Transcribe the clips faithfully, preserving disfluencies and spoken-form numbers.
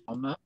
en main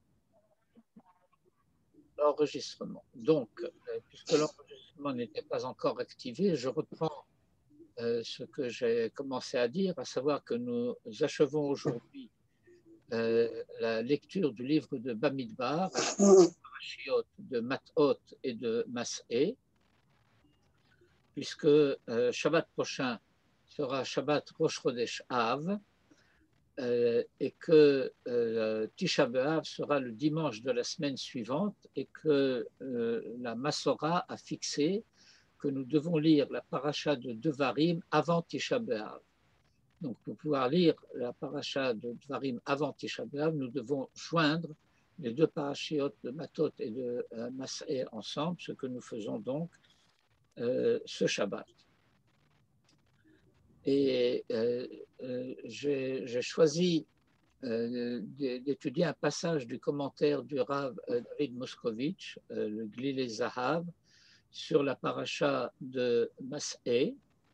l'enregistrement. Donc, euh, puisque l'enregistrement n'était pas encore activé, je reprends euh, ce que j'ai commencé à dire, à savoir que nous achevons aujourd'hui euh, la lecture du livre de Bamidbar, de Mathot et de Mas'é, puisque euh, Shabbat prochain sera Shabbat Rosh Chodesh Av, Euh, et que euh, Tisha B'Av sera le dimanche de la semaine suivante et que euh, la Masorah a fixé que nous devons lire la paracha de Devarim avant Tisha B'Av. Donc pour pouvoir lire la paracha de Devarim avant Tisha B'Av, nous devons joindre les deux parachiotes de Mathot et de euh, Mas'é ensemble, ce que nous faisons donc euh, ce Shabbat. Et euh, euh, j'ai, j'ai choisi euh, d'étudier un passage du commentaire du Rav euh, David Moskovitch, euh, le Glilé Zahav, sur la paracha de Mas'é.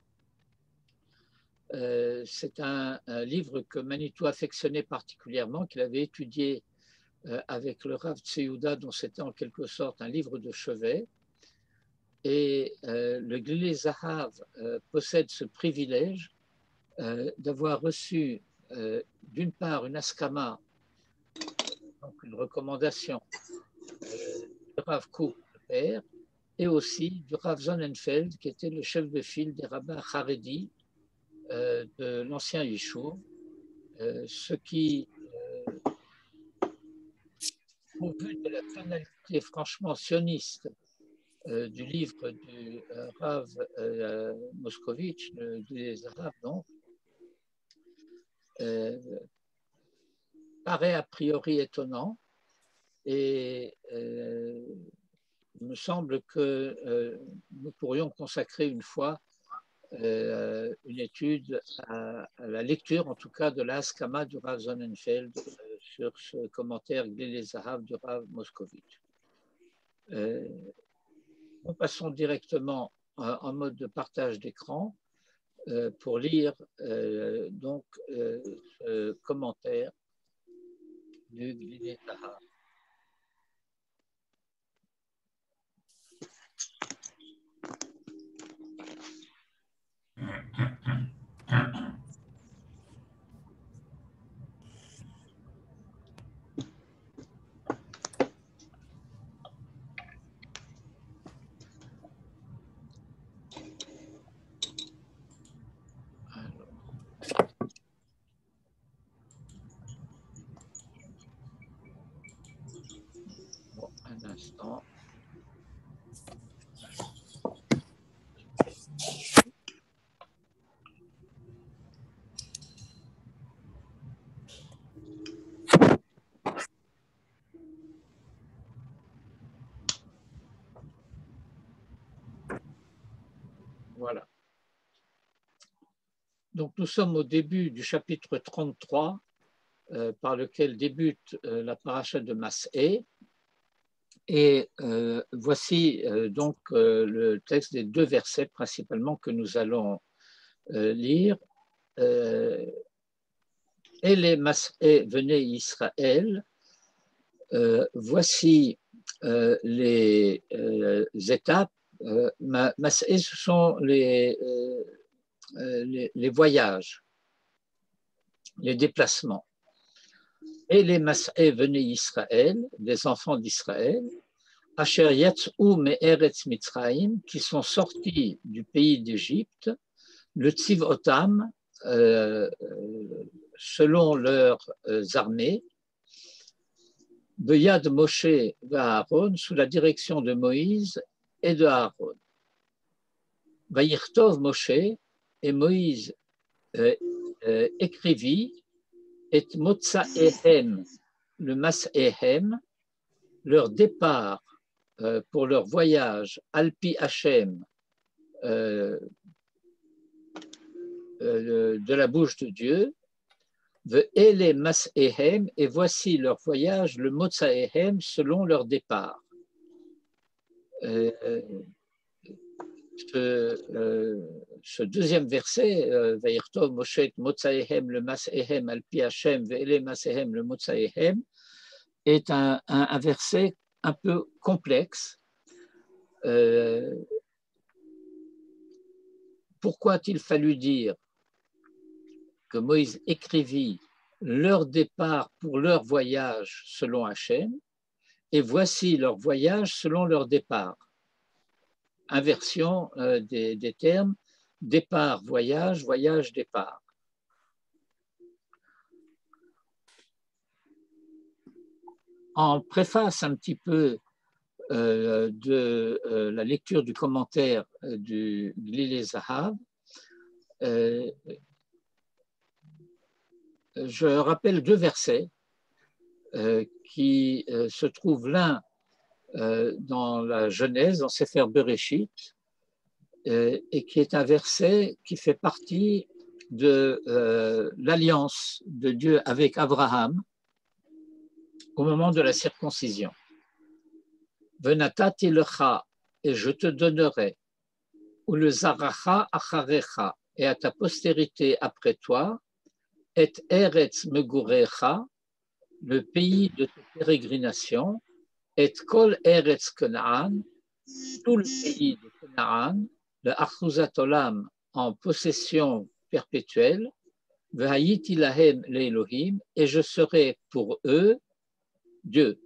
Euh, c'est un, un livre que Manitou affectionnait particulièrement, qu'il avait étudié euh, avec le Rav Tzeyouda, dont c'était en quelque sorte un livre de chevet. Et euh, le Glilé Zahav euh, possède ce privilège euh, d'avoir reçu euh, d'une part une askama, donc une recommandation euh, du Rav Kook, le père, et aussi du Rav Sonnenfeld, qui était le chef de file des rabbins Haredi euh, de l'ancien Yishuv, euh, ce qui, euh, au vu de la tonalité franchement sioniste euh, du livre du euh, Rav euh, Moskovitch, des Arabes, donc, euh, paraît a priori étonnant, et euh, il me semble que euh, nous pourrions consacrer une fois euh, une étude à, à la lecture, en tout cas, de l'Askama du Rav Sonnenfeld euh, sur ce commentaire Glilé Zahav du Rav Moskovitch. Euh, nous passons directement en, en mode de partage d'écran euh, pour lire euh, donc euh, ce commentaire du Glilé Zahav. Bon, un instant. Voilà. Donc nous sommes au début du chapitre trente-trois, euh, par lequel débute euh, la paracha de Mas'é. Et euh, voici euh, donc euh, le texte des deux versets principalement que nous allons euh, lire. Euh, Et les Mas'é, venez Israël. Euh, voici euh, les euh, étapes. Euh, Mas'é, ce sont les, euh, les, les voyages, les déplacements. Et les Mas'é, venez Israël, les enfants d'Israël. Asher yatz'u me'eretz Mitzrayim, qui sont sortis du pays d'Égypte, le Tzivotam, euh, selon leurs euh, armées, Beyad Moshe et Aaron, sous la direction de Moïse et de Aaron. Vayirtov Moshe, et Moïse euh, euh, écrivit, et Motsaehem, le Mas'ehem, leur départ euh, pour leur voyage, Alpi Hachem, euh, euh, de la bouche de Dieu, Ele Mas'ehem, et voici leur voyage, le Motsaehem, selon leur départ. Euh, ce, euh, ce deuxième verset, Vayirtov Moshe Motsaehem, le Mas'ehem, Alpi Hachem, Ele Mas'ehem, le Motsaehem, est un, un, un verset un peu complexe. Euh, pourquoi a-t-il fallu dire que Moïse écrivit leur départ pour leur voyage selon Hachem, et voici leur voyage selon leur départ. Inversion euh, des, des termes, départ, voyage, voyage, départ. En préface un petit peu euh, de euh, la lecture du commentaire euh, du Glilé Zahav, euh, je rappelle deux versets euh, qui euh, se trouvent l'un euh, dans la Genèse, dans Sefer Bereshit, euh, et qui est un verset qui fait partie de euh, l'alliance de Dieu avec Abraham au moment de la circoncision. Venatati lecha, et je te donnerai, ou le zaracha acharecha, et à ta postérité après toi, et eretz megurecha, le pays de tes pérégrinations, et kol eretz Canaan, tout le pays de Canaan, le achuzat olam en possession perpétuelle, v'hayiti lahem l'Elohim, et je serai pour eux Dieu.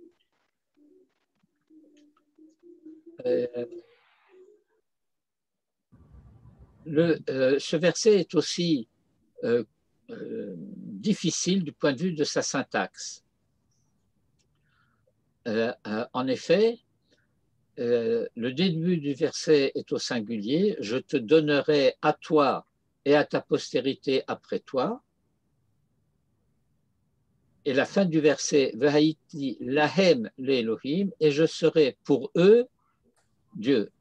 Euh, le, euh, ce verset est aussi euh, euh, difficile du point de vue de sa syntaxe. Euh, euh, en effet, euh, le début du verset est au singulier, je te donnerai à toi et à ta postérité après toi. Et la fin du verset, V'haïti lahem l'Elohim, et je serai pour eux Dieu.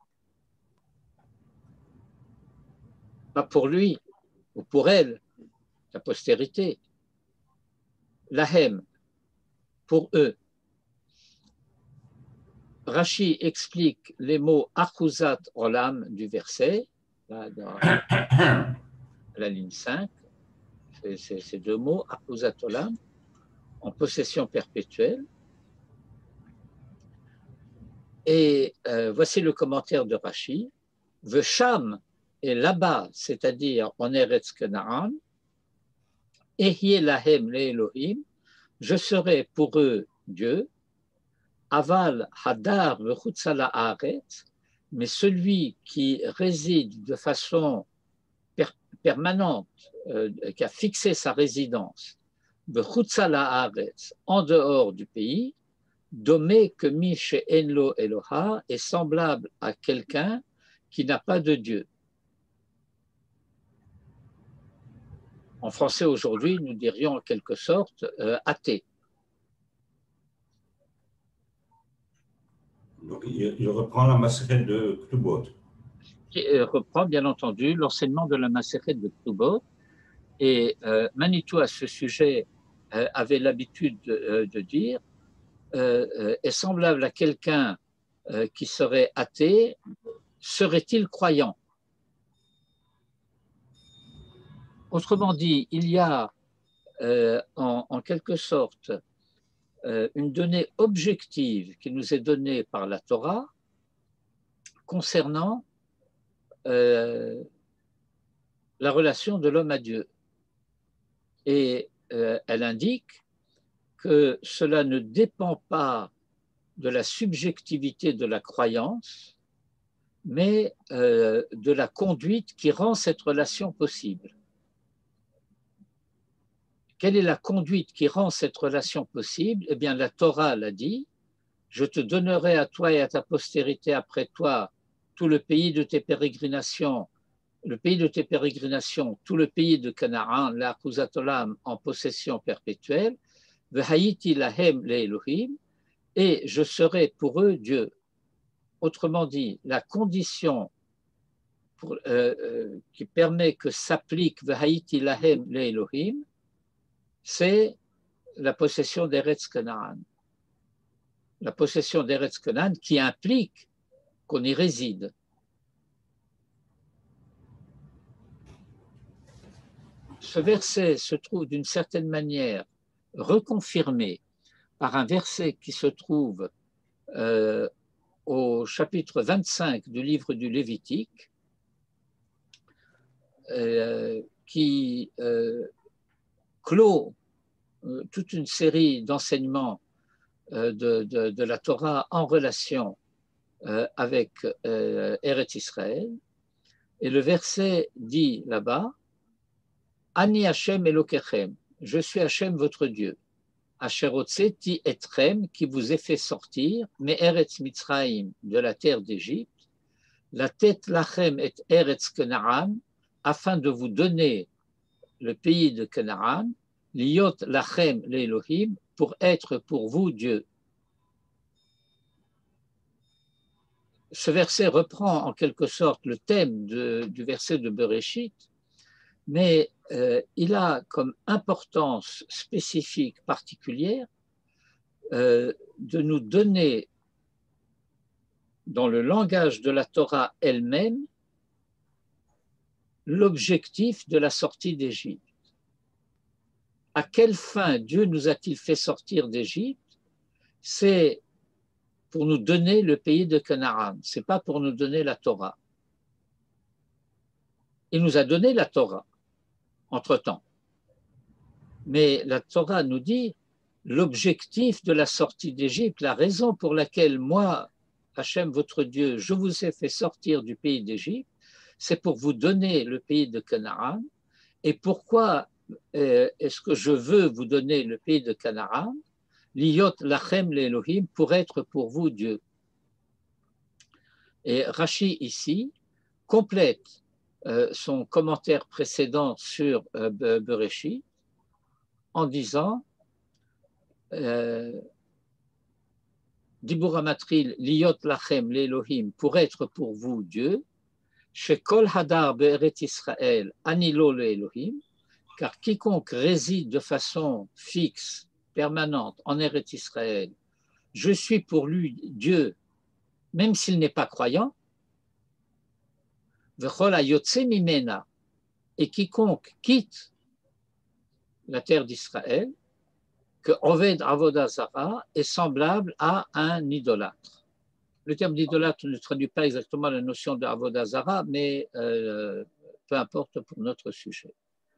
Pas pour lui ou pour elle, la postérité. Lahem, pour eux. Rashi explique les mots achuzat olam du verset, là dans la ligne cinq, c'est ces deux mots, achuzat olam, en possession perpétuelle. Et euh, voici le commentaire de Rashi. Vesham est là-bas, c'est-à-dire en Eretz Canaan, Ehyeh lahem l'Elohim, je serai pour eux Dieu, Aval hadar v'chutza la'aretz, mais celui qui réside de façon per permanente, euh, qui a fixé sa résidence, v'chutza la'aretz, en dehors du pays, domé que mi she'en Eloha est semblable à quelqu'un qui n'a pas de Dieu. En français aujourd'hui, nous dirions en quelque sorte euh, athée. Donc, il, il reprend la Maseret de Ktubot. Qui euh, reprend bien entendu l'enseignement de la Maseret de Ktubot. Et euh, Manitou, à ce sujet, euh, avait l'habitude de, euh, de dire euh, euh, est semblable à quelqu'un euh, qui serait athée, serait-il croyant? Autrement dit, il y a euh, en, en quelque sorte euh, une donnée objective qui nous est donnée par la Torah concernant euh, la relation de l'homme à Dieu. Et euh, elle indique que cela ne dépend pas de la subjectivité de la croyance, mais euh, de la conduite qui rend cette relation possible. Quelle est la conduite qui rend cette relation possible? Eh bien, la Torah l'a dit, je te donnerai à toi et à ta postérité après toi tout le pays de tes pérégrinations, le pays de tes pérégrinations, tout le pays de Canaan, l'Achuzat olam en possession perpétuelle, v'hayiti lahem l'Elohim, et je serai pour eux Dieu. Autrement dit, la condition pour, euh, euh, qui permet que s'applique v'hayiti lahem l'Elohim, c'est la possession d'Eretz Canaan. La possession d'Eretz Canaan qui implique qu'on y réside. Ce verset se trouve d'une certaine manière reconfirmé par un verset qui se trouve euh, au chapitre vingt-cinq du livre du Lévitique, euh, qui euh, clôt euh, toute une série d'enseignements euh, de, de, de la Torah en relation euh, avec euh, Eretz Israël. Et le verset dit là-bas, Ani Hashem Elokechem, je suis Hashem votre Dieu. Asher hotzeti etrem, qui vous ai fait sortir, mais Eretz Mitzrayim, de la terre d'Égypte, la tête lachem et Eretz Canaan, afin de vous donner le pays de Canaan, liot lachem l'Elohim, pour être pour vous Dieu. Ce verset reprend en quelque sorte le thème de, du verset de Bereshit, mais euh, il a comme importance spécifique particulière euh, de nous donner, dans le langage de la Torah elle-même, l'objectif de la sortie d'Égypte. À quelle fin Dieu nous a-t-il fait sortir d'Égypte? C'est pour nous donner le pays de Canaan, ce n'est pas pour nous donner la Torah. Il nous a donné la Torah, entre-temps. Mais la Torah nous dit l'objectif de la sortie d'Égypte, la raison pour laquelle moi, Hachem, votre Dieu, je vous ai fait sortir du pays d'Égypte, c'est pour vous donner le pays de Canaan. Et pourquoi euh, est-ce que je veux vous donner le pays de Canaan? Liot lachem l'Elohim, pour être pour vous Dieu. Et Rashi ici complète euh, son commentaire précédent sur euh, Bereshit en disant euh, Dibur Amatril liot lachem l'Elohim, pour être pour vous Dieu, shekol hadar be'eret Israël anilo l'Elohim, car quiconque réside de façon fixe, permanente en Eretz Israël, je suis pour lui Dieu, même s'il n'est pas croyant, v'chol hayotze mimena, et quiconque quitte la terre d'Israël, que Oved Avodah Zara est semblable à un idolâtre. Le terme d'idolâtre ne traduit pas exactement la notion de Avodah Zara, mais euh, peu importe pour notre sujet.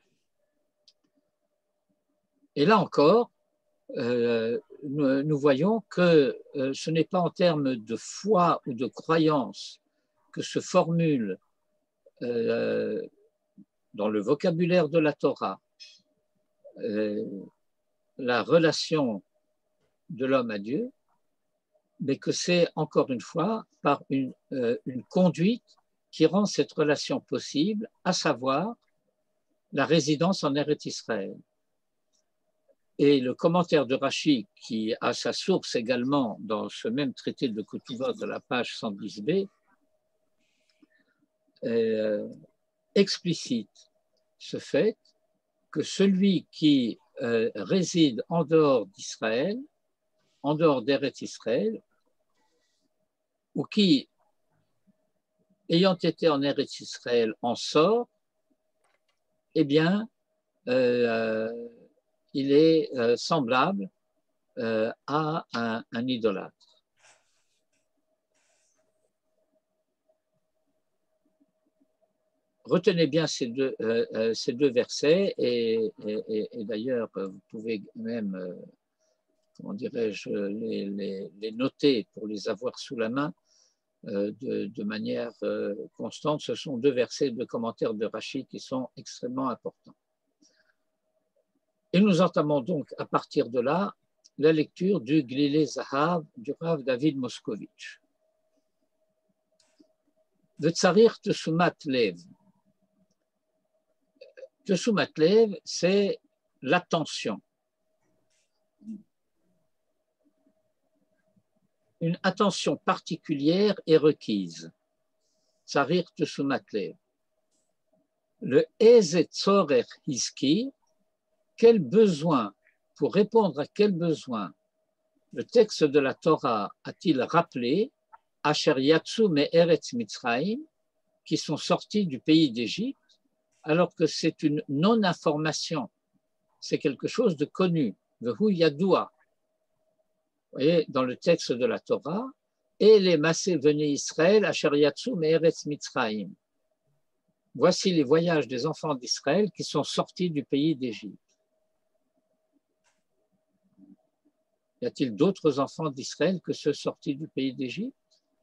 Et là encore, euh, nous, nous voyons que euh, ce n'est pas en termes de foi ou de croyance que se formule euh, dans le vocabulaire de la Torah euh, la relation de l'homme à Dieu, mais que c'est encore une fois par une, euh, une conduite qui rend cette relation possible, à savoir la résidence en Eretz Israël. Et le commentaire de Rashi, qui a sa source également dans ce même traité de Ketuvot de la page cent dix b, euh, explicite ce fait que celui qui euh, réside en dehors d'Israël, en dehors d'Eretz Israël, ou qui, ayant été en Eretz Israël, en sort, eh bien, euh, il est euh, semblable euh, à un, un idolâtre. Retenez bien ces deux, euh, ces deux versets et, et, et d'ailleurs, vous pouvez même, euh, comment dirais-je, les, les, les noter pour les avoir sous la main euh, de, de manière euh, constante. Ce sont deux versets de commentaires de Rashi qui sont extrêmement importants. Et nous entamons donc à partir de là la lecture du Glilé Zahav du Rav David Moskovitch. De Tsarir Tesumat Lev. Tesumat Lev, c'est l'attention. Une attention particulière est requise. Tsarir Tesumat Lev. Le Ezet Tzorer Hiski, quel besoin, pour répondre à quel besoin le texte de la Torah a-t-il rappelé Asher Yatsu me Eretz Mitzrayim, qui sont sortis du pays d'Égypte, alors que c'est une non-information, c'est quelque chose de connu, Vehu Yadoua. voyez, dans le texte de la Torah, et les Massé venez Israël, Asher Yatsu Me'eretz Mitzrayim. Voici les voyages des enfants d'Israël qui sont sortis du pays d'Égypte. Y a-t-il d'autres enfants d'Israël que ceux sortis du pays d'Égypte?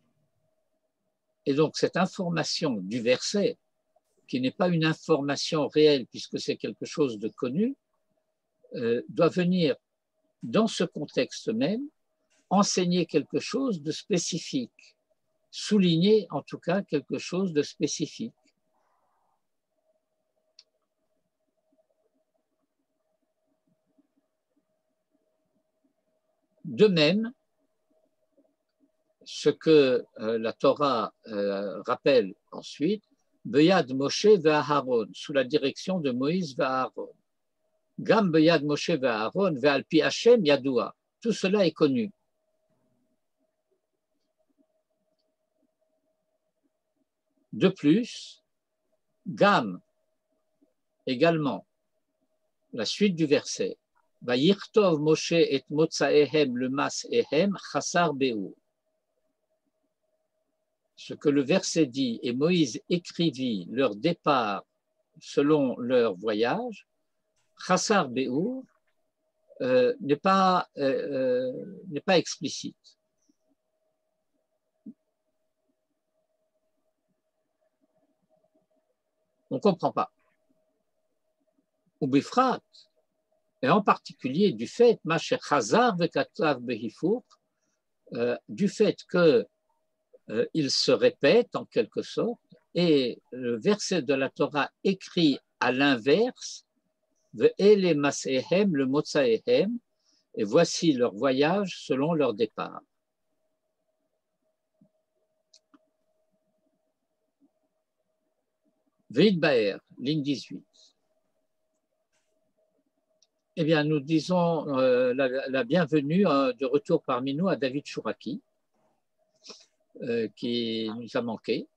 Et donc cette information du verset, qui n'est pas une information réelle puisque c'est quelque chose de connu, euh, doit venir dans ce contexte même enseigner quelque chose de spécifique, souligner en tout cas quelque chose de spécifique. De même, ce que euh, la Torah euh, rappelle ensuite, Beyad Moshe ve'Aharon, sous la direction de Moïse ve'Aharon. Gam Beyad Moshe ve'Aharon ve'Alpi Hashem Yadoua. Tout cela est connu. De plus, Gam, également, la suite du verset, Vayirtov Moshe et Motsaehem le mas ehem chasar be'u. Ce que le verset dit, et Moïse écrivit leur départ selon leur voyage, chasar be'u, euh, n'est pas, euh, euh, n'est pas explicite. On ne comprend pas. Ou bifrat, et en particulier du fait, euh, du fait que euh, il se répète en quelque sorte, et le verset de la Torah écrit à l'inverse, le masehem, le motsaehem, et voici leur voyage selon leur départ. Veid Baer, ligne dix-huit. Eh bien, nous disons euh, la, la bienvenue euh, de retour parmi nous à David Chouraki, euh, qui nous a manqué.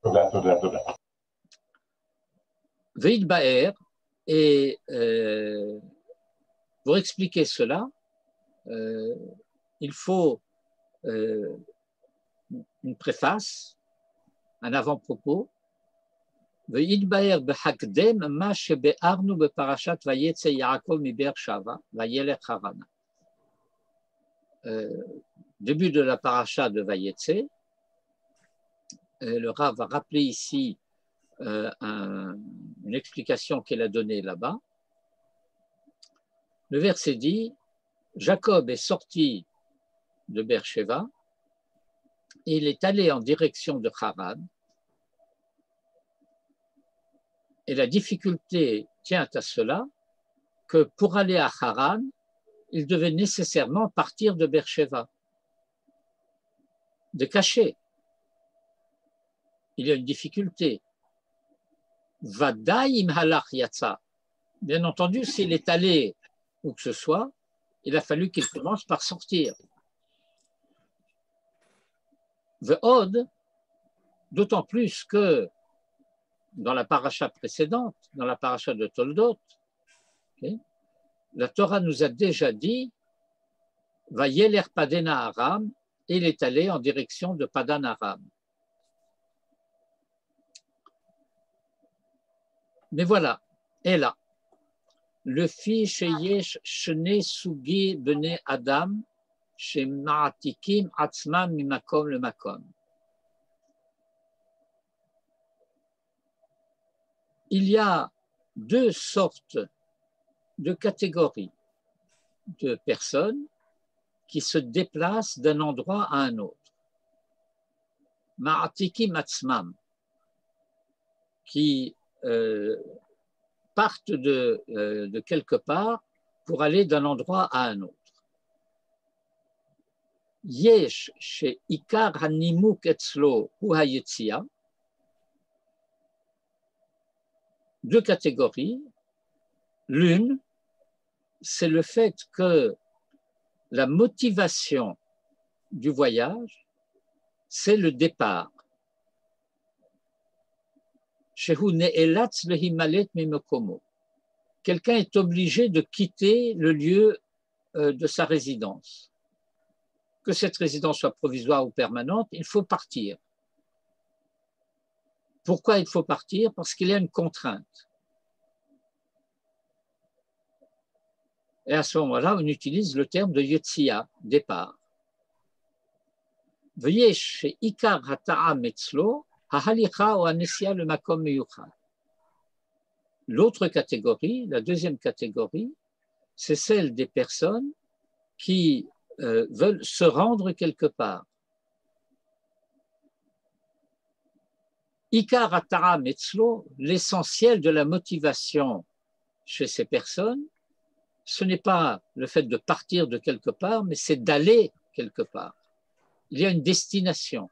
Veid Baer, et euh, pour expliquer cela, euh, il faut euh, une préface, un avant-propos. ויתבהר בהקדם מה שביארנו בפרשת ויצא יעקב מבאר שבע וילך חרנה. Début de la paracha de Vayetse, le Rav va rappeler ici euh, un, une explication qu'elle a donnée là-bas. Le verset dit, Jacob est sorti de Beersheba et il est allé en direction de Haran. Et la difficulté tient à cela que pour aller à Haran, il devait nécessairement partir de Beersheba, de cacher. Il y a une difficulté. Vadaï im halach yatsa. Bien entendu, s'il est allé où que ce soit, il a fallu qu'il commence par sortir. Ve'od, d'autant plus que dans la paracha précédente, dans la paracha de Toldot, okay, la Torah nous a déjà dit va yeler Padana Aram, et il est allé en direction de Padan Aram. Mais voilà, et là, le fi sheyesh shne sugi bene Adam shema'atikim atzmam mimakom le makom. Il y a deux sortes de catégories de personnes qui se déplacent d'un endroit à un autre. Ma'atikim atzmam, qui euh, partent de, euh, de quelque part pour aller d'un endroit à un autre. Yesh she ikar hanimuk etzlo hu hayetzia. Deux catégories. L'une, c'est le fait que la motivation du voyage, c'est le départ. Quelqu'un est obligé de quitter le lieu de sa résidence. que cette résidence soit provisoire ou permanente, il faut partir. Pourquoi il faut partir? Parce qu'il y a une contrainte. Et à ce moment-là, on utilise le terme de Yotsia, départ. Veuillez chez Ikar Hata'am Etzlo, Hahalicha ou Anesia le Makom Meyuchad. L'autre catégorie, la deuxième catégorie, c'est celle des personnes qui euh, veulent se rendre quelque part. Ikar Hata'am Etzlo, l'essentiel de la motivation chez ces personnes, ce n'est pas le fait de partir de quelque part, mais c'est d'aller quelque part. Il y a une destination.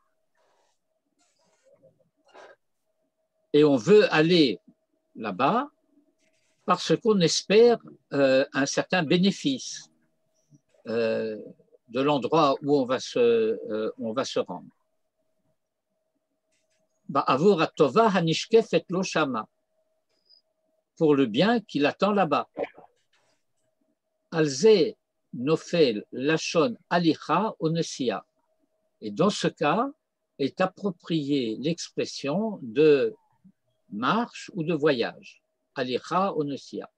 Et on veut aller là-bas parce qu'on espère euh, un certain bénéfice euh, de l'endroit où on va se, euh, on va se rendre. Ba'avur atova hanishkefet lo shama, pour le bien qui l'attend là-bas. Alze nofel lachon alicha onesia. Et dans ce cas, est appropriée l'expression de marche ou de voyage. Alicha onesia.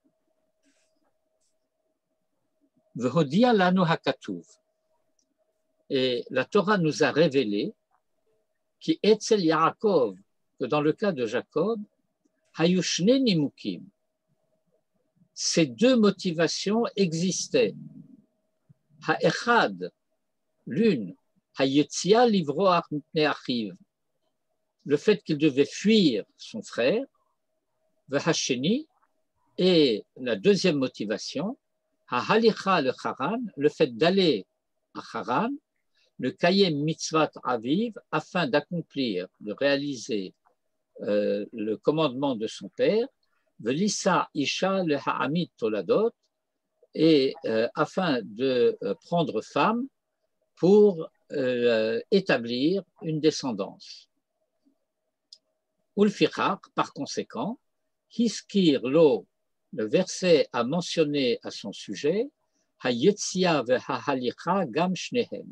V'hodia lanu hakatuv. Et la Torah nous a révélé qui etzel Yaakov, que dans le cas de Jacob, hayushne nimukim. Ces deux motivations existaient. Ha'echad, l'une, hayetzia livroach mipnei achiv, le fait qu'il devait fuir son frère, v'hasheni, et la deuxième motivation, ha'halicha le Haran, le fait d'aller à Haran, le kayem mitzvat aviv, afin d'accomplir, de réaliser euh, le commandement de son père, Velissa Isha le Ha'amid Toladot, et euh, afin de euh, prendre femme pour euh, établir une descendance. Ulfichak, par conséquent, Hiskir lo, le verset a mentionné à son sujet, Hayetzia ve Hahalicha gam shnehem.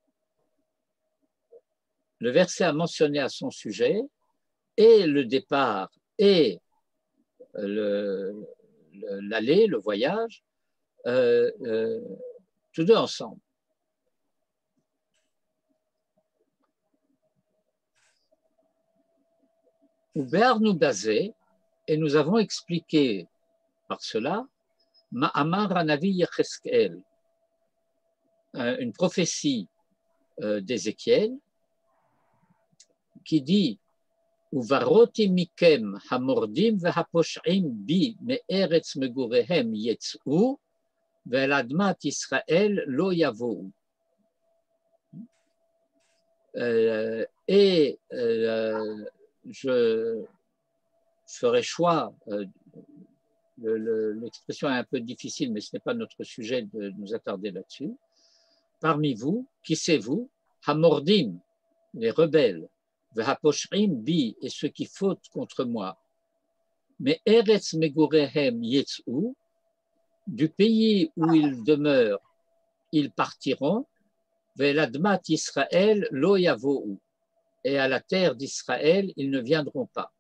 Le verset a mentionné à son sujet et le départ et Le, le, l'aller, le voyage, euh, euh, tous deux ensemble. Ubernu basé, et nous avons expliqué par cela, Ma'amar Anavi Yecheskel, une prophétie euh, d'Ézéchiel qui dit Uvaroti mikem hamordim vehaposhim bi me'eretz megurehem yetz'u ve'el admat Israël lo yavou. Euh, et euh, je ferai choix, euh, le, le, l'expression est un peu difficile, mais ce n'est pas notre sujet de nous attarder là-dessus. Parmi vous, qui c'est vous? Hamordim, les rebelles. Vehaposhrim bi, et ceux qui fautent contre moi. Mais Eretz Megurehem Yetz'u, du pays où ils demeurent, ils partiront. Ve'ladmat Israël lo yavou, et à la terre d'Israël, ils ne viendront pas.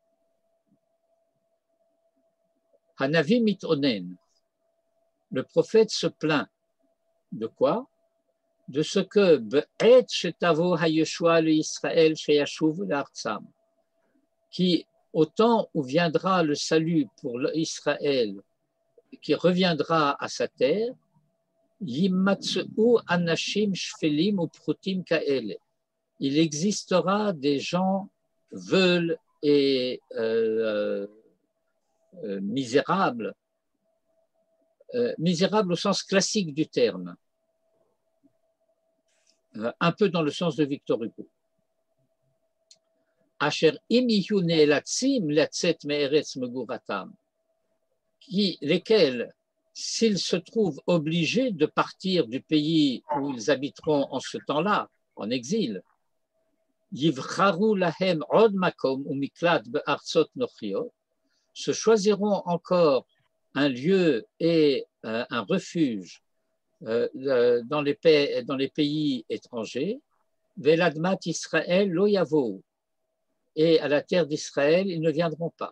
Hanavi mitonen, le prophète se plaint. De quoi? De ce que Be'et Shetavo Hayeshua le Israël Sheyashuv l'Artsam, qui au temps où viendra le salut pour Israël, qui reviendra à sa terre, Yimatsu Anashim Shfelim ou Prutim Kaele. Il existera des gens veuls et euh, euh, misérables, euh, misérables au sens classique du terme. Un peu dans le sens de Victor Hugo. Asher im yihu ne'elatzim letzet me'eretz meguratam, qui, lesquels, s'ils se trouvent obligés de partir du pays où ils habiteront en ce temps-là, en exil, yivcharu lahem od makom umiklat be'artzot nochiot, se choisiront encore un lieu et euh, un refuge euh, dans, les pays, dans les pays étrangers, Veladmat Israël lo yavo, et à la terre d'Israël, ils ne viendront pas.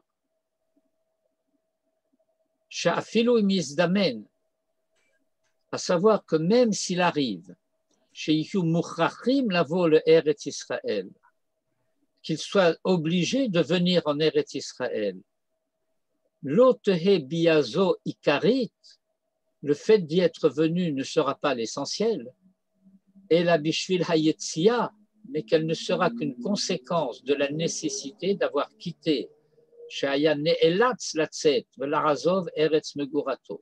Sha'afilu mizdamen, à savoir que même s'il arrive, she'yu mukhrachim lavo le Eretz Israël, qu'ils soient obligés de venir en Eretz Israël, l'otehe biazo ikarit, le fait d'y être venu ne sera pas l'essentiel, et la bishvil hayetzia, mais qu'elle ne sera qu'une conséquence de la nécessité d'avoir quitté Shaya ne'elatz latzet velarazov eretz megurato,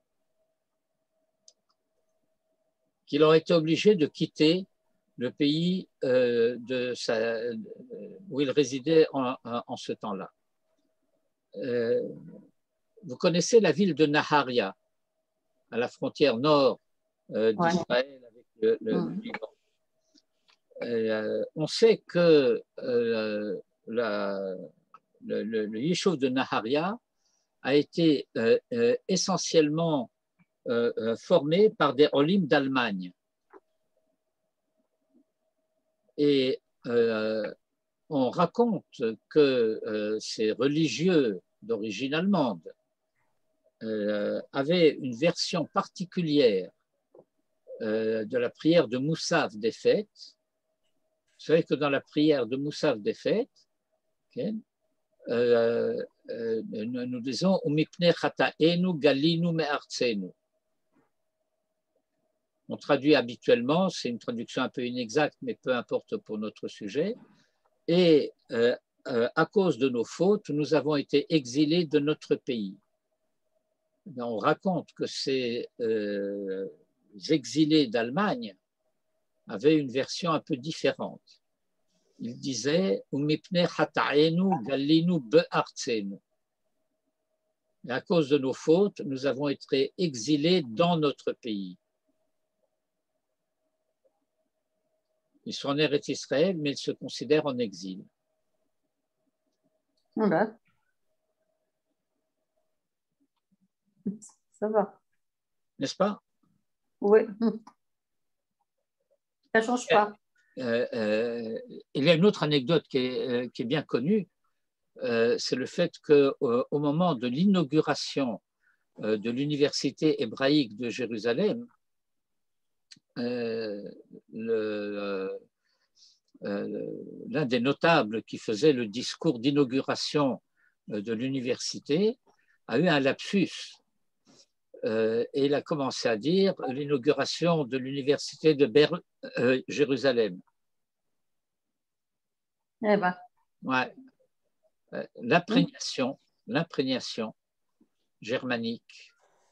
qu'il aurait été obligé de quitter le pays euh, de sa, où il résidait en, en ce temps-là. Euh, vous connaissez la ville de Naharia, à la frontière nord euh, d'Israël avec le, le, mmh. le Liban. Euh, on sait que euh, la, le, le, le Yishuv de Naharia a été euh, euh, essentiellement euh, euh, formé par des olim d'Allemagne. Et euh, on raconte que euh, ces religieux d'origine allemande euh, avaient une version particulière euh, de la prière de Moussaf des fêtes. Vous savez que dans la prière de Moussaf des fêtes, okay, euh, euh, nous, nous disons « Umipne chataenu galinu me'artzenu ». On traduit habituellement, c'est une traduction un peu inexacte, mais peu importe pour notre sujet. Et euh, euh, à cause de nos fautes, nous avons été exilés de notre pays. On raconte que ces euh, exilés d'Allemagne avaient une version un peu différente. Ils disaient « Umipne chata'enu galinu be'artzenu ». À cause de nos fautes, nous avons été exilés dans notre pays. Ils sont en Eretz Israël, mais ils se considèrent en exil. Voilà. Ça va. N'est-ce pas? Oui. Ça ne change pas. Euh, euh, il y a une autre anecdote qui est, euh, qui est bien connue, euh, c'est le fait qu'au au moment de l'inauguration euh, de l'université hébraïque de Jérusalem, euh, le, euh, l'un des notables qui faisait le discours d'inauguration de l'université a eu un lapsus euh, et il a commencé à dire l'inauguration de l'université de Ber- euh, Jérusalem. Eh ben. Ouais. Euh, l'imprégnation, l'imprégnation germanique.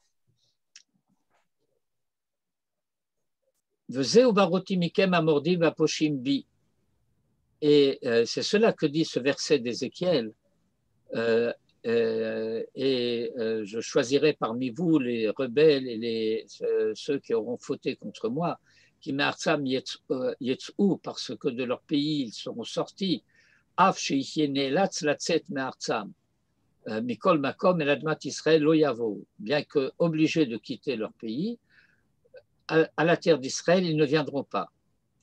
Et euh, c'est cela que dit ce verset d'Ézéchiel. Euh, euh, et euh, je choisirai parmi vous les rebelles et les, euh, ceux qui auront fauté contre moi, qui m'artsam yetzou, parce que de leur pays ils seront sortis. Af sheichénélatz latzet me'artsam. Mikol makom eladmat Israël lo yavo. Bien que obligés de quitter leur pays, à, à la terre d'Israël, ils ne viendront pas.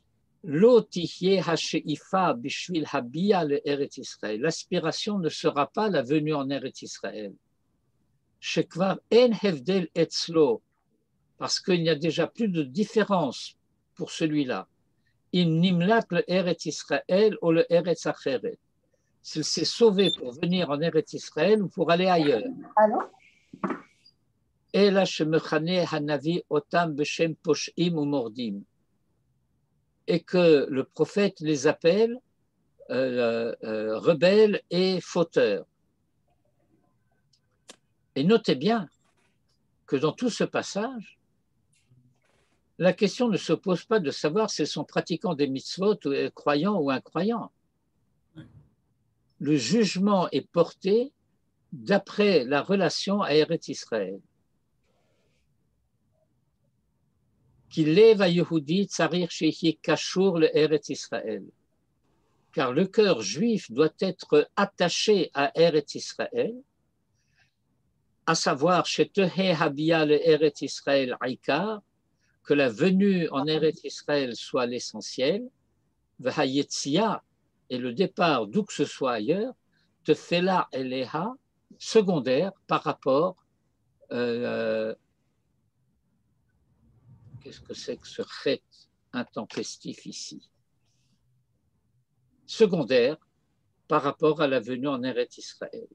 L'aspiration ne sera pas la venue en Eretz Israël. Parce qu'il n'y a déjà plus de différence pour celui-là. S'il s'est sauvé pour venir en Eretz Israël ou pour aller ailleurs. Et que le prophète les appelle euh, euh, rebelles et fauteurs. Et notez bien que dans tout ce passage, la question ne se pose pas de savoir s'ils sont pratiquants des mitzvot, ou croyants ou incroyants. Le jugement est porté d'après la relation à Eretz Israël. Qu'il lève à Yehudi tsarir shehi kashur le Eretz Israël. Car le cœur juif doit être attaché à Eretz Israël, à savoir chez Tehé Habia le Eretz Israël Aïkar, que la venue en Eretz Israël soit l'essentiel, V'hayetzia, et le départ d'où que ce soit ailleurs, Tefela eleha, secondaire par rapport, euh, qu'est-ce que c'est que ce chet intempestif ici? Secondaire par rapport à la venue en Eretz Israël.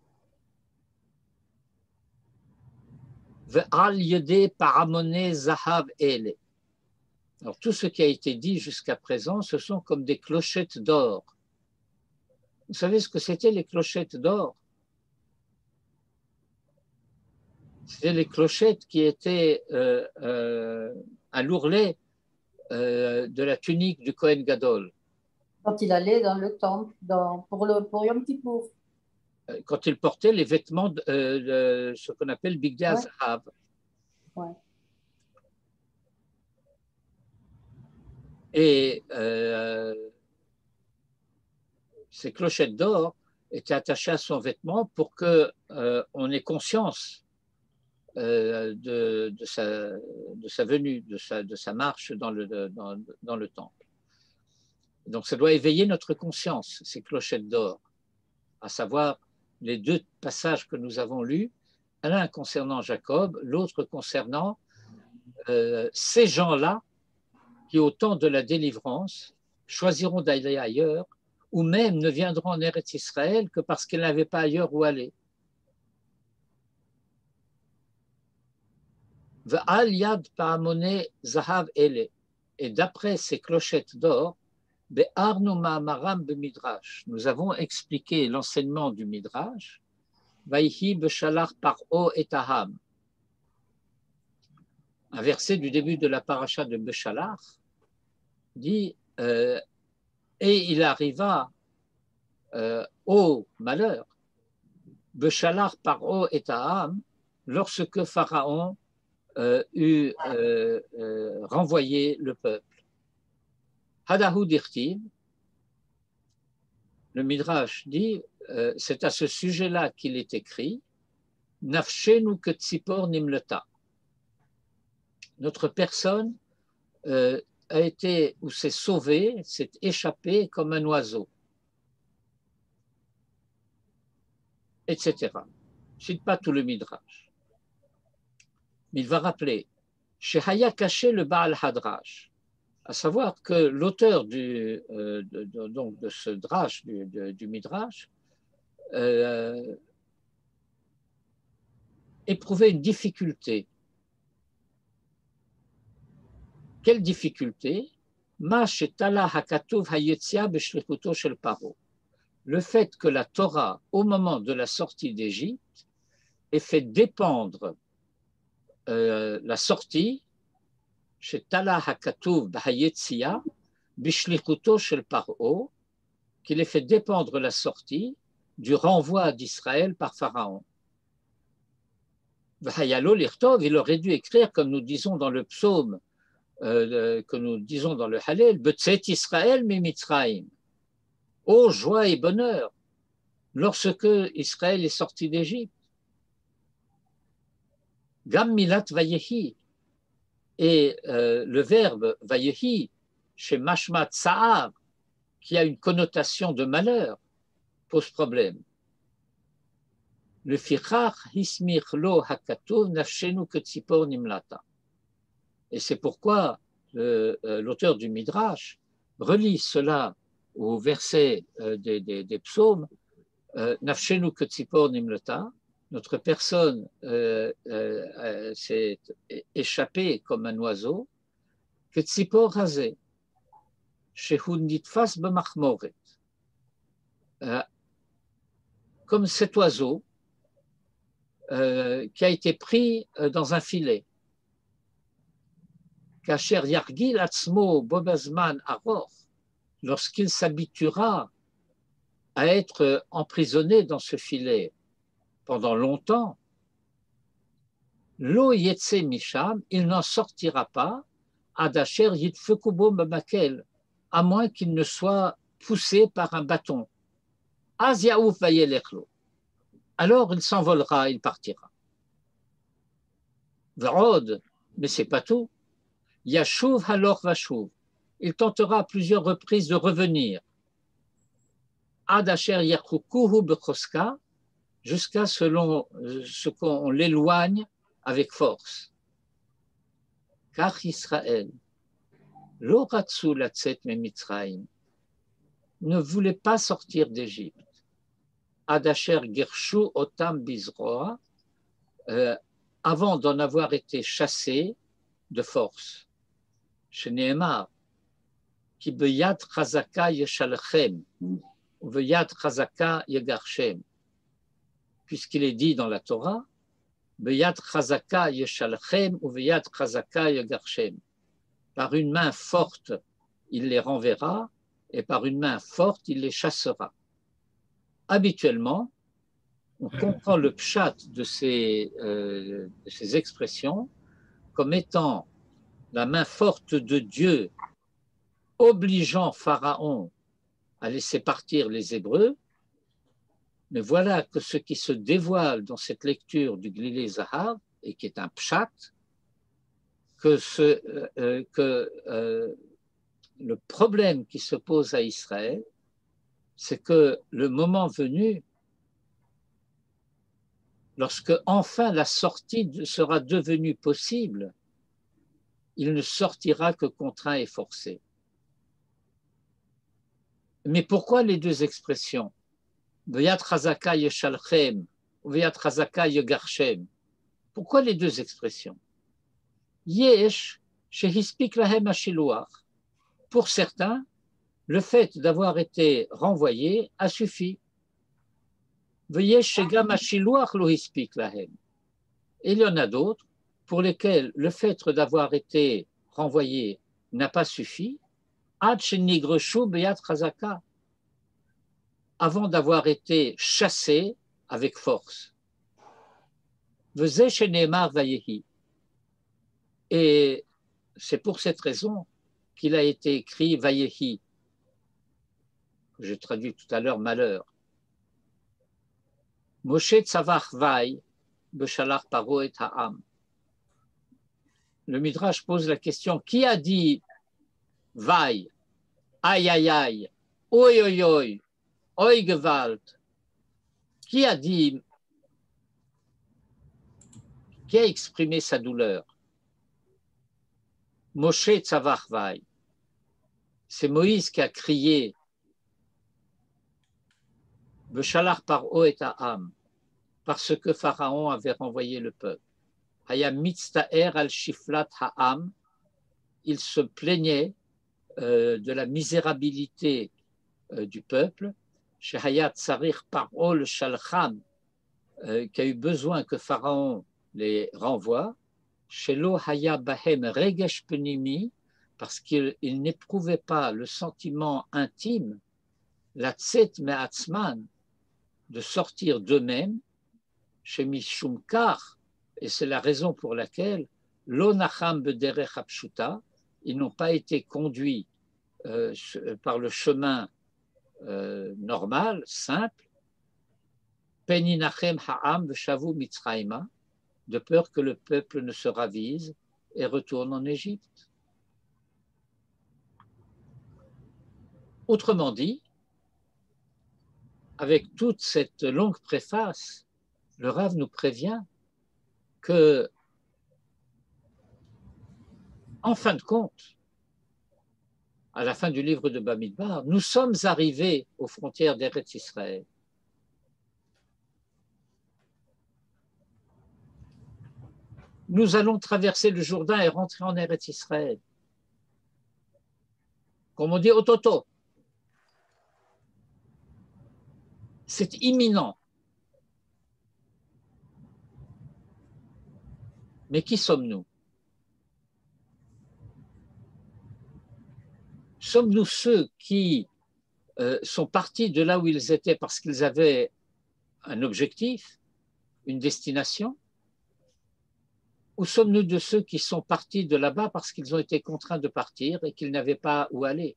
Ve'al yede paramone zahav ele. Alors, tout ce qui a été dit jusqu'à présent, ce sont comme des clochettes d'or. Vous savez ce que c'était les clochettes d'or? C'était les clochettes qui étaient euh, euh, à l'ourlet euh, de la tunique du Kohen Gadol. Quand il allait dans le temple, dans, pour, le, pour Yom Kippour. Quand il portait les vêtements, de, euh, de ce qu'on appelle Bigdei HaZahav. Ouais. Et euh, ces clochettes d'or étaient attachées à son vêtement pour qu'on euh, ait conscience euh, de, de, sa, de sa venue, de sa, de sa marche dans le, dans, dans le temple. Donc ça doit éveiller notre conscience, ces clochettes d'or, à savoir les deux passages que nous avons lus, l'un concernant Jacob, l'autre concernant euh, ces gens-là qui, au temps de la délivrance, choisiront d'aller ailleurs, ou même ne viendront en Eretz Israël que parce qu'ils n'avaient pas ailleurs où aller. Ve'al yad pa'amone zahav ele. Et d'après ces clochettes d'or, be'arnu ma'amaram b'midrash. Nous avons expliqué l'enseignement du midrash. Vayhi b'shalach par'o et aham. Un verset du début de la paracha de Beshalach dit euh, et il arriva euh, au malheur, Beshalach Paro et Aham, lorsque Pharaon euh, eut euh, euh, renvoyé le peuple. Hadahu dirtiv, le Midrash dit, euh, c'est à ce sujet-là qu'il est écrit, Nafshenu ketzipor nimleta. Notre personne euh, a été ou s'est sauvée, s'est échappée comme un oiseau, et cetera. Je ne cite pas tout le Midrash. Mais il va rappeler, Shehaya caché le Baal Hadrash, à savoir que l'auteur du, euh, de, de, donc de ce drash, du, de, du Midrash, euh, éprouvait une difficulté. Quelle difficulté? Le fait que la Torah, au moment de la sortie d'Égypte, ait fait dépendre euh, la sortie chez Tala Hakatuv Bahayetzia, Bishlichuto Shel Paro, qu'il ait fait dépendre la sortie du renvoi d'Israël par Pharaon. Vahayalo Lirtov, il aurait dû écrire, comme nous disons dans le psaume, euh, que nous disons dans le Hallel, Betzet Israël mi Mitzraïm. Oh, joie et bonheur, lorsque Israël est sorti d'Égypte. Gam Milat Vayehi, et euh, le verbe Vayehi, chez Mashmat Sa'ar, qui a une connotation de malheur, pose problème. Le Fichach Hismich Lo Hakatuv Nafshenu Ketzipor Nimlata. Et c'est pourquoi euh, euh, l'auteur du Midrash relie cela au verset euh, des, des, des psaumes, Nafshenu Ketzipor Nimlata, notre personne euh, euh, s'est échappée comme un oiseau, Ketzipor Hazeh, Shehu Nitfas B'machmoret, comme cet oiseau euh, qui a été pris euh, dans un filet. Kacher Yargil Atzmo Bobazman Aror, lorsqu'il s'habituera à être emprisonné dans ce filet pendant longtemps, Lo Yetse Misham, il n'en sortira pas, Adacher Yitfekubo Bamakel, à moins qu'il ne soit poussé par un bâton. Az Yaouf Vayelechlo. Alors il s'envolera, il partira. Vrod, mais c'est pas tout. Yashuv halor vashuv. Il tentera à plusieurs reprises de revenir. Ad asher yachukuhu bechoska, jusqu'à selon ce qu'on l'éloigne avec force. Car Israël, lo ratzu latzet memitzraim, ne voulait pas sortir d'Égypte. Ad asher girshu otam bizroa, euh, avant d'en avoir été chassé de force. Shneemar, ki beyad chazaka yeshalchem, ou beyad chazaka yegarshem, puisqu'il est dit dans la Torah, beyad chazaka yeshalchem, ou beyad chazaka yegarshem. Par une main forte, il les renverra, et par une main forte, il les chassera. Habituellement, on comprend le pshat de ces, euh, de ces expressions comme étant la main forte de Dieu obligeant Pharaon à laisser partir les Hébreux, mais voilà que ce qui se dévoile dans cette lecture du Glilé Zahav, et qui est un pshat, que, ce, euh, que euh, le problème qui se pose à Israël, c'est que le moment venu, lorsque enfin la sortie sera devenue possible, il ne sortira que contraint et forcé. Mais pourquoi les deux expressions? Veyat chazaka yeshalchem, veyat chazaka yegarshem. Pourquoi les deux expressions? Yesh shehispik lahem hashiluach. Pour certains, le fait d'avoir été renvoyé a suffi. Veyesh shegam hashiluach lo hispik lahem. Et il y en a d'autres pour lesquels le fait d'avoir été renvoyé n'a pas suffi. Ad shenigreshu beyat chazaka, avant d'avoir été chassé avec force. Veze sheneemar vayehi. Et c'est pour cette raison qu'il a été écrit vayehi, que j'ai traduit tout à l'heure malheur. Moshe tzavach vay beshalach paro et ha'am. Le Midrash pose la question, qui a dit vaille, aïe aïe aïe, oi oi oi, oi gewalt? Qui a dit, qui a exprimé sa douleur? Moshe tzavach vaille. C'est Moïse qui a crié Beshalach paro et ha'am, parce que Pharaon avait renvoyé le peuple. Haya mitztaer al shiflat ha'am, il se plaignait euh, de la misérabilité euh, du peuple. Chez Hayat Sarich Paro le Shalcham, qui a eu besoin que Pharaon les renvoie. Chez Lo Haya Bahem Regesh Penimi, parce qu'il n'éprouvait pas le sentiment intime, la Tset Me'atzman, de sortir d'eux-mêmes, chez Mishum Kar, et c'est la raison pour laquelle Lo Nacham Bederech Hapshuta, ils n'ont pas été conduits euh, par le chemin euh, normal, simple, Peninachem Ha'am V'Shavu Mitzrayma, de peur que le peuple ne se ravise et retourne en Égypte. Autrement dit, avec toute cette longue préface, le Rav nous prévient que, en fin de compte, à la fin du livre de Bamidbar, nous sommes arrivés aux frontières d'Eretz Israël. Nous allons traverser le Jourdain et rentrer en Eretz Israël. Comme on dit, ototo. C'est imminent. Mais qui sommes-nous? Sommes-nous ceux qui euh, sont partis de là où ils étaient parce qu'ils avaient un objectif, une destination? Ou sommes-nous de ceux qui sont partis de là-bas parce qu'ils ont été contraints de partir et qu'ils n'avaient pas où aller?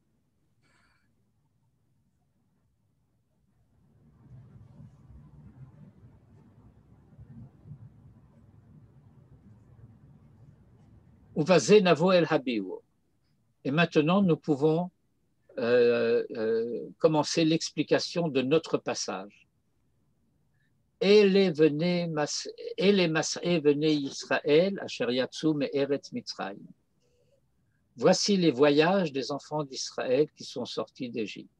Uvazé navo el habiu. Et maintenant, nous pouvons euh, euh, commencer l'explication de notre passage. Et les mas'e venaient Israël, asher yatsu me'eretz Mitzrayim. Voici les voyages des enfants d'Israël qui sont sortis d'Égypte.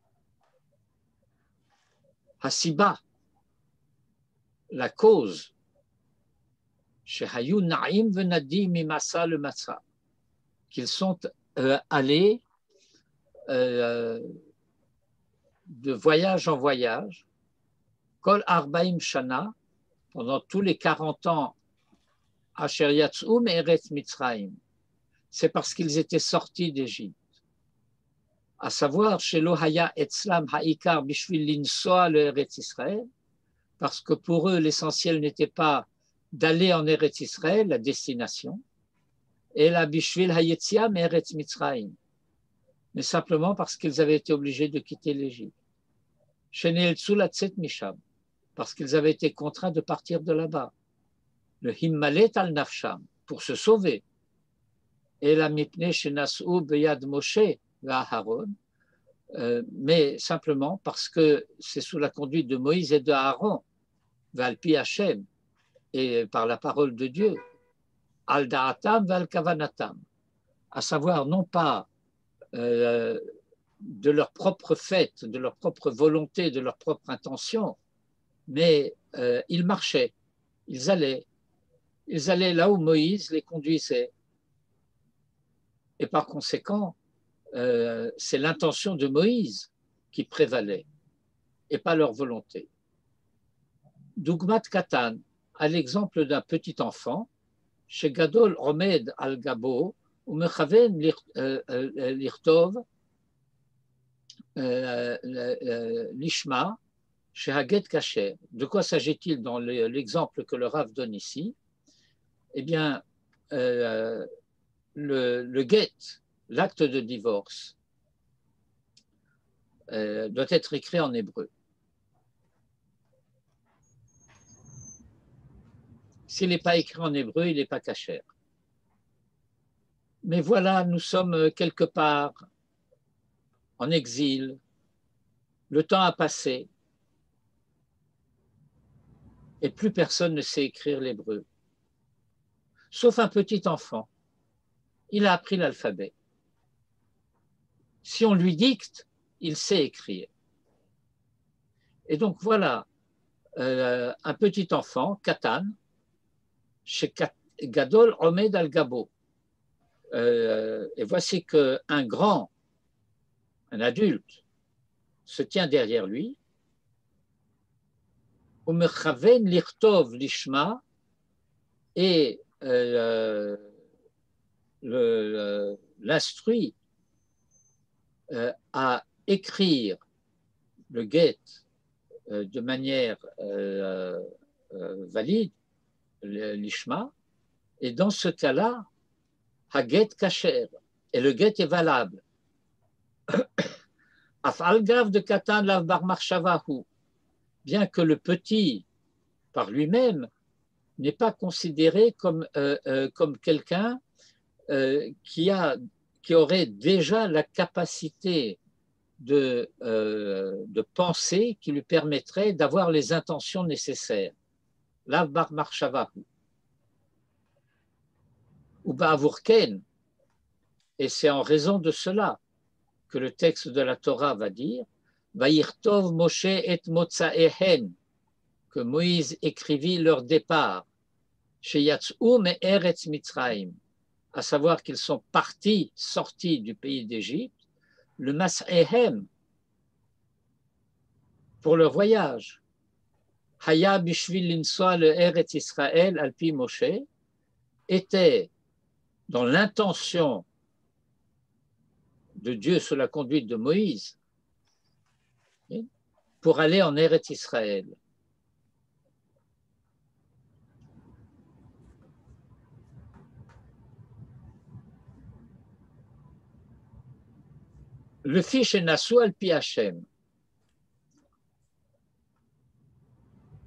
Hasiba, la cause, shehayu na'im venadi mimasa le masa, qu'ils sont euh, allés euh, de voyage en voyage, kol arbaim shana, pendant tous les quarante ans, asher yatsu me'eretz Mitzrayim. C'est parce qu'ils étaient sortis d'Égypte. À savoir, chez Lohaya Etzlam Haïkar Bishvil Linsoa le Eretz Israël, parce que pour eux, l'essentiel n'était pas d'aller en Eretz Israël, la destination, et la Bishvil Hayetziam Eretz Mitzrayim, mais simplement parce qu'ils avaient été obligés de quitter l'Égypte. Chez Neeltsu Latzet Misham, parce qu'ils avaient été contraints de partir de là-bas. Le Himmalet al Nafsham, pour se sauver. Et la mipne shenasu beyad Moshe va Aaron, mais simplement parce que c'est sous la conduite de Moïse et de Aaron, valpi Hashem, et par la parole de Dieu, al da'atam val kavanatam, à savoir non pas euh, de leur propre fait, de leur propre volonté, de leur propre intention, mais euh, ils marchaient, ils allaient, ils allaient là où Moïse les conduisait. Et par conséquent, euh, c'est l'intention de Moïse qui prévalait et pas leur volonté. Dougmat Katan, à l'exemple d'un petit enfant, chez Gadol Omed al Gabo, ou Mechaven Lirtov, Lishma, chez Haget Kacher. De quoi s'agit-il dans l'exemple que le Rav donne ici? Eh bien, euh, le, le get, l'acte de divorce, euh, doit être écrit en hébreu. S'il n'est pas écrit en hébreu, il n'est pas kasher. Mais voilà, nous sommes quelque part en exil, le temps a passé, et plus personne ne sait écrire l'hébreu, sauf un petit enfant. Il a appris l'alphabet. Si on lui dicte, il sait écrire. Et donc voilà, euh, un petit enfant, Katan, chez Gadol Omed al Gabo. Euh, et voici qu'un grand, un adulte, se tient derrière lui. Umechaven lirtov lishma, et euh, l'instruit euh, à écrire le get euh, de manière euh, euh, valide, l'ishma, et dans ce cas-là, haget kasher, et le get est valable. Afal gav de katan lav bar marshavahu, bien que le petit, par lui-même, n'est pas considéré comme, euh, euh, comme quelqu'un euh, qui, a, qui aurait déjà la capacité de, euh, de penser qui lui permettrait d'avoir les intentions nécessaires. Lav bar marshavahu. Ou ba'avurken, et c'est en raison de cela que le texte de la Torah va dire Vayirtov Moshe et Motzaehen, que Moïse écrivit leur départ, chez Yatzou me'eretz Mitzrayim, à savoir qu'ils sont partis, sortis du pays d'Égypte, le Mas'ehem, pour leur voyage. Haya bishvil linsoi le Eretz Israël alpi Moshe, était dans l'intention de Dieu sous la conduite de Moïse pour aller en Eretz Israël. Le fils est Nassou al-Pi Hashem,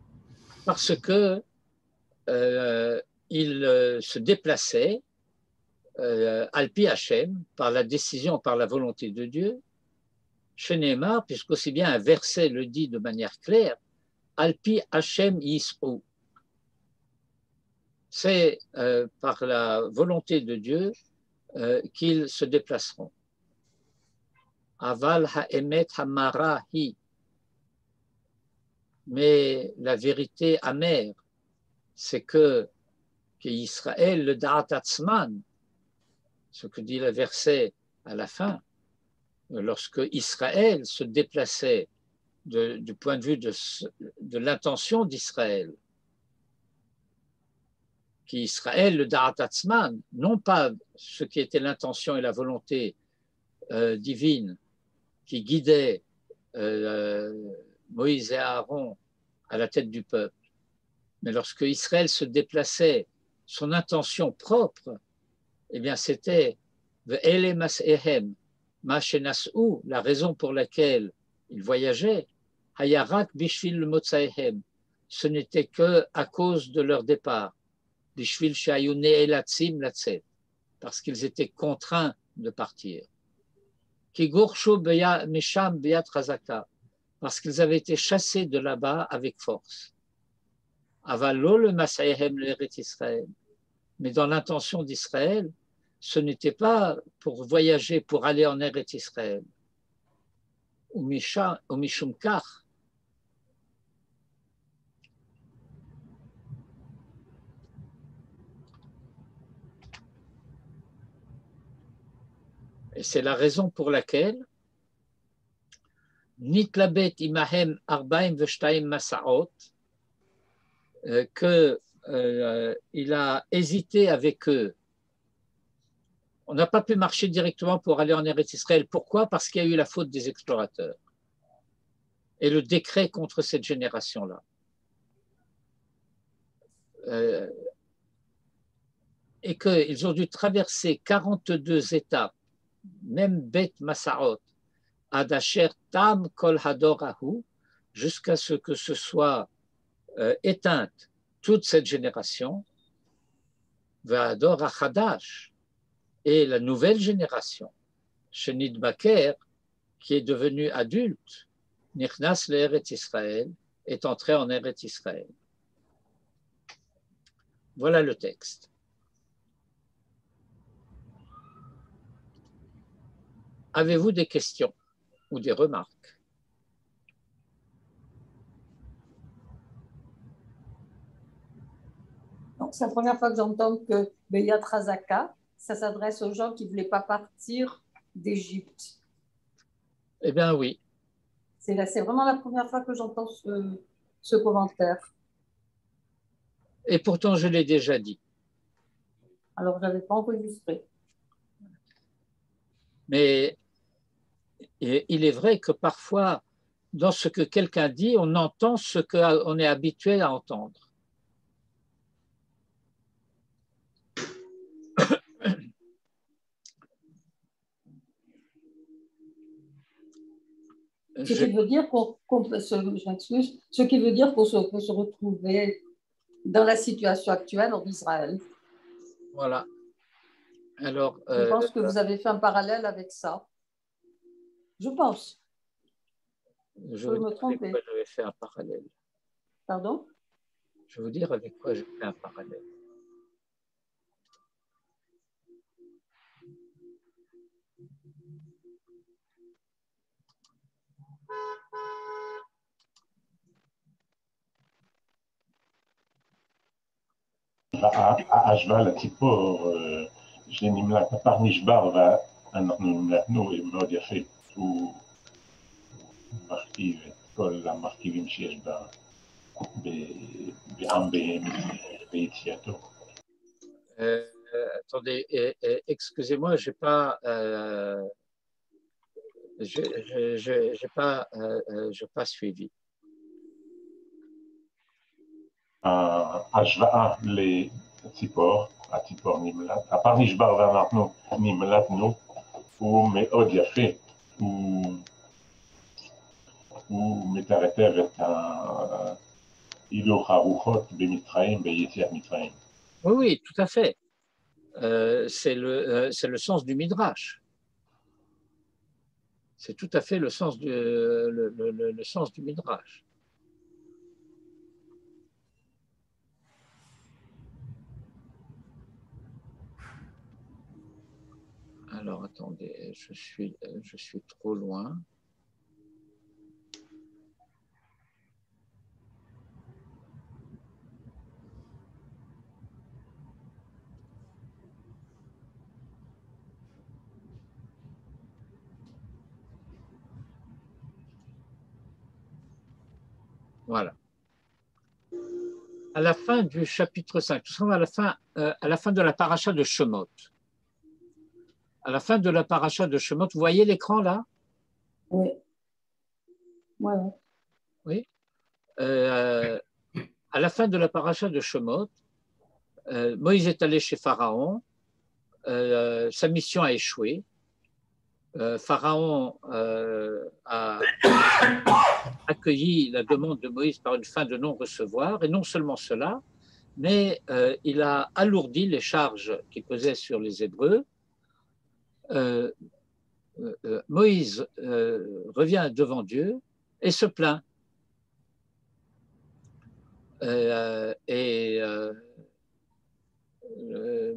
parce que euh, il euh, se déplaçait euh, Alpi Hashem, par la décision, par la volonté de Dieu, Shenemar, puisqu'aussi bien un verset le dit de manière claire, Alpi Hashem Yisrou. C'est euh, par la volonté de Dieu euh, qu'ils se déplaceront. Aval ha'emet ha'marahi. Mais la vérité amère, c'est que, que Israël, le Da'at Atzman, ce que dit le verset à la fin, lorsque Israël se déplaçait de, du point de vue de, de l'intention d'Israël, qu'Israël, le Da'at Atzman, non pas ce qui était l'intention et la volonté euh, divine qui guidait euh, Moïse et Aaron à la tête du peuple, mais lorsque Israël se déplaçait, son intention propre, eh bien c'était Ve'ele mas'ehem, ma shenas'u, la raison pour laquelle ils voyageaient, Hayarak bishvil motzaehem, ce n'était que à cause de leur départ, bishvil shayu ne'elatzim latzet, parce qu'ils étaient contraints de partir. Ki gorshu mesham beyat razaka, parce qu'ils avaient été chassés de là-bas avec force. Avalo le mas'ehem l'Eretz Israël, mais dans l'intention d'Israël, ce n'était pas pour voyager, pour aller en Eretz Israël. Ou mishum kach. Et c'est la raison pour laquelle Nitlabet imahem arbaim veshtaim masaot, que euh, il a hésité avec eux. On n'a pas pu marcher directement pour aller en Eretz Israël. Pourquoi? Parce qu'il y a eu la faute des explorateurs et le décret contre cette génération-là. Euh, et qu'ils ont dû traverser quarante-deux étapes, même Bet Masaot, Adasher Tam Kol Hadorahu, jusqu'à ce que ce soit euh, éteinte toute cette génération, Va'ador Achadash, et la nouvelle génération, Shenid Baker, qui est devenu adulte, Nichnas le Eretz Israël, est entré en Eretz Israël. Voilà le texte. Avez-vous des questions ou des remarques? C'est la première fois que j'entends que Beyat Razaka, ça s'adresse aux gens qui ne voulaient pas partir d'Égypte. Eh bien oui. C'est vraiment la première fois que j'entends ce, ce commentaire. Et pourtant, je l'ai déjà dit. Alors, je n'avais pas enregistré. Mais il est vrai que parfois, dans ce que quelqu'un dit, on entend ce qu'on est habitué à entendre. Ce qui veut dire qu'on qu peut se, je m'excuse, ce qui veut dire qu'on se, peut se retrouver dans la situation actuelle en Israël. Voilà. Alors, je euh, pense que vous avez fait un parallèle avec ça. Je pense. Je, je peux me tromper. Avec quoi j'avais fait un parallèle. Pardon? Je vais vous dire avec quoi j'ai fait un parallèle. ההשוואה לציפור, שנמלט, הפח נשבר ואנחנו נמלטנו, מאוד יפה, הוא מרכיב את כל המרכיבים שיש בעם ביציאתו. Euh, attendez, euh, euh, excusez-moi, j'ai pas, euh, j'ai pas, euh, j'ai pas suivi. ההשוואה לציפור, הציפור נמלט, הפר נשבר ואנחנו נמלטנו, הוא מאוד יפה, הוא, הוא מתאר את הילוך הרוחות במצרים, ביציאת מצרים. Oui, oui, tout à fait. euh, c'est le, euh, c'est le sens du Midrash. C'est tout à fait le sens du, le, le, le, le sens du Midrash. Alors, attendez, je suis, je suis trop loin. Voilà. À la fin du chapitre cinq, nous sommes à la fin, euh, à la fin de la paracha de Shemot. À la fin de la paracha de Shemot, vous voyez l'écran là? Oui. Ouais. Oui. Euh, à la fin de la paracha de Shemot, euh, Moïse est allé chez Pharaon. Euh, sa mission a échoué. Euh, Pharaon euh, a accueilli la demande de Moïse par une fin de non-recevoir. Et non seulement cela, mais euh, il a alourdi les charges qui pesaient sur les Hébreux. Euh, euh, Moïse euh, revient devant Dieu et se plaint. Euh, et euh, euh,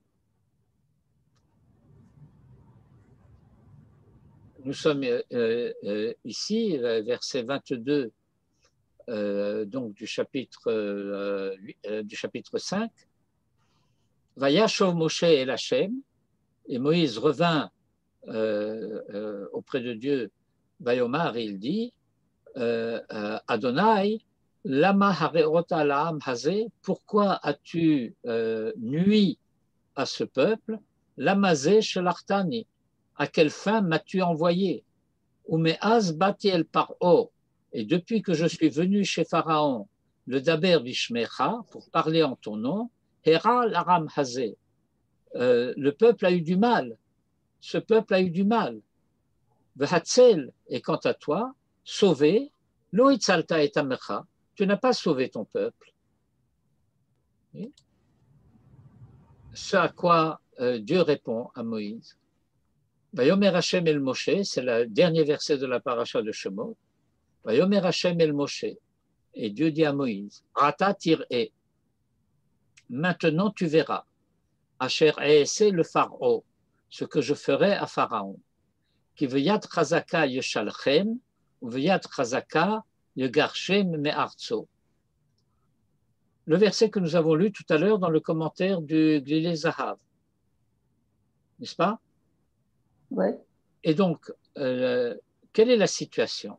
nous sommes euh, euh, ici, verset vingt-deux euh, donc du chapitre, euh, du chapitre cinq. Vayashov Moshe el Hashem, et Moïse revint euh, euh, auprès de Dieu. Vayomar, il dit, euh, euh, Adonai, lama hareota la'am hazeh, pourquoi as-tu euh, nui à ce peuple? Lamazé shelartani, à quelle fin m'as-tu envoyé? Umeaz bati el paro, et depuis que je suis venu chez Pharaon, le daber bishmecha, pour parler en ton nom, hera l'aram hazeh, euh, le peuple a eu du mal, ce peuple a eu du mal. V'hatzel, et quant à toi, sauvé, lo itzalta et amecha, tu n'as pas sauvé ton peuple. Oui. Ce à quoi euh, Dieu répond à Moïse. Vayomer Hashem el Moshe, c'est le dernier verset de la paracha de Shemot. Vayomer Hashem el Moshe, et Dieu dit à Moïse, Rata tir'e, maintenant tu verras, Asher e'ese le Pharaon, ce que je ferai à Pharaon. Qui veyat chazaka yeshalchem, ou veyat chazaka yegarshem me'artso. Le verset que nous avons lu tout à l'heure dans le commentaire du Glilé Zahav, n'est-ce pas? Oui. Et donc, euh, quelle est la situation?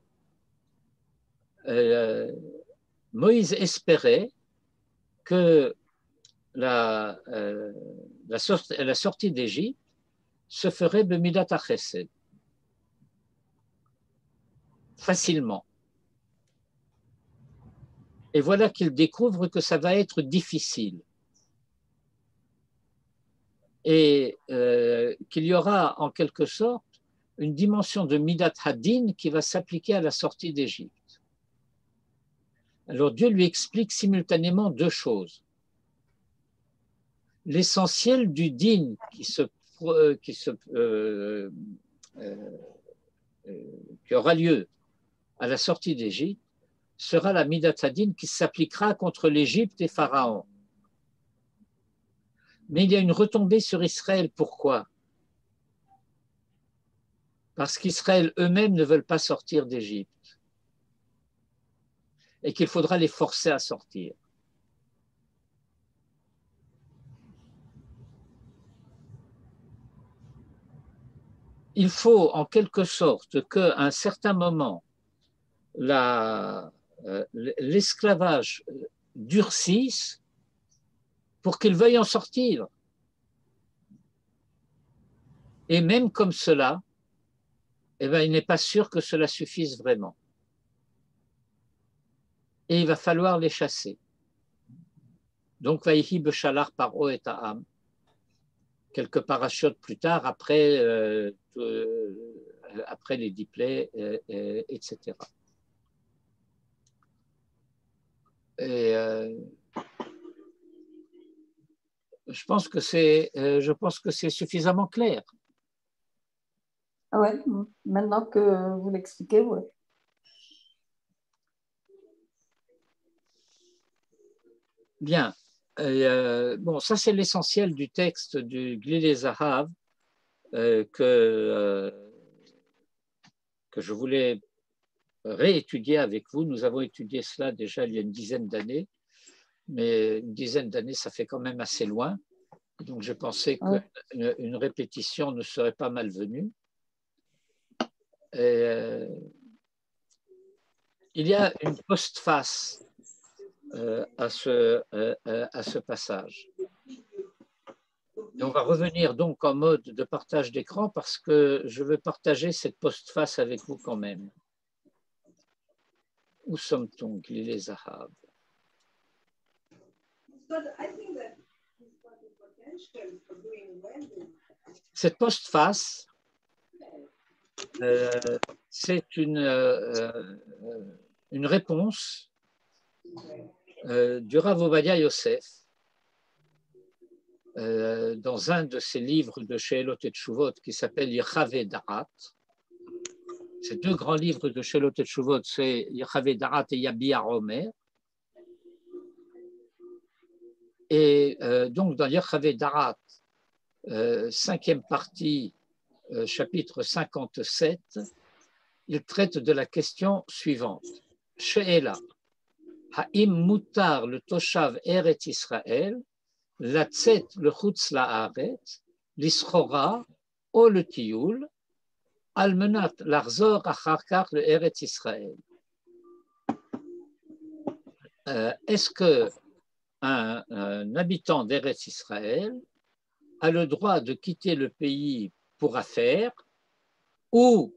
euh, Moïse espérait que la, euh, la, sortie, la sortie d'Égypte se ferait b'midat hachesed, facilement. Et voilà qu'il découvre que ça va être difficile. Et euh, qu'il y aura en quelque sorte une dimension de Midat Hadin qui va s'appliquer à la sortie d'Égypte. Alors Dieu lui explique simultanément deux choses. L'essentiel du din qui, se, qui, se, euh, euh, qui aura lieu à la sortie d'Égypte sera la Midat Hadin qui s'appliquera contre l'Égypte et Pharaon. Mais il y a une retombée sur Israël. Pourquoi? Parce qu'Israël eux-mêmes ne veulent pas sortir d'Égypte et qu'il faudra les forcer à sortir. Il faut en quelque sorte qu'à un certain moment, la, euh, l'esclavage durcisse pour qu'ils veuillent en sortir. Et même comme cela, eh bien, il n'est pas sûr que cela suffise vraiment. Et il va falloir les chasser. Donc, Vaïhi Beshalar Paro et Ta'am, quelques parachutes plus tard, après, euh, euh, après les dix plaies, euh, euh, et cetera. Et, euh, Je pense que c'est, euh, je pense que c'est suffisamment clair. Ah ouais, maintenant que vous l'expliquez, oui. Bien. Euh, bon, ça c'est l'essentiel du texte du Glilé Zahav euh, que, euh, que je voulais réétudier avec vous. Nous avons étudié cela déjà il y a une dizaine d'années, mais une dizaine d'années, ça fait quand même assez loin. Donc, je pensais Ouais. qu'une une répétition ne serait pas malvenue. Et, euh, il y a une postface euh, à, ce, euh, à ce passage. Et on va revenir donc en mode de partage d'écran parce que je veux partager cette postface avec vous quand même. Où sommes-nous, Glilé Zahav? Cette postface, euh, c'est une, euh, une réponse euh, du Rav Ovadia Yosef euh, dans un de ses livres de She'elot et Teshuvot qui s'appelle Yechavé Da'at. Ces deux grands livres de She'elot et Teshuvot, c'est Yechavé Da'at et Yabia Omer. Et euh, donc dans Yechavé Da'at, euh, cinquième partie, euh, chapitre cinquante-sept, il traite de la question suivante. She'ela, ha'im mutar le toshav eret Israël, la'tzet le chutz la'aretz, l'ishchora ou le tiyul, al menat l'arzor achar kach le eret Israël. Euh, est-ce que un, un habitant d'Eretz Israël a le droit de quitter le pays pour affaires ou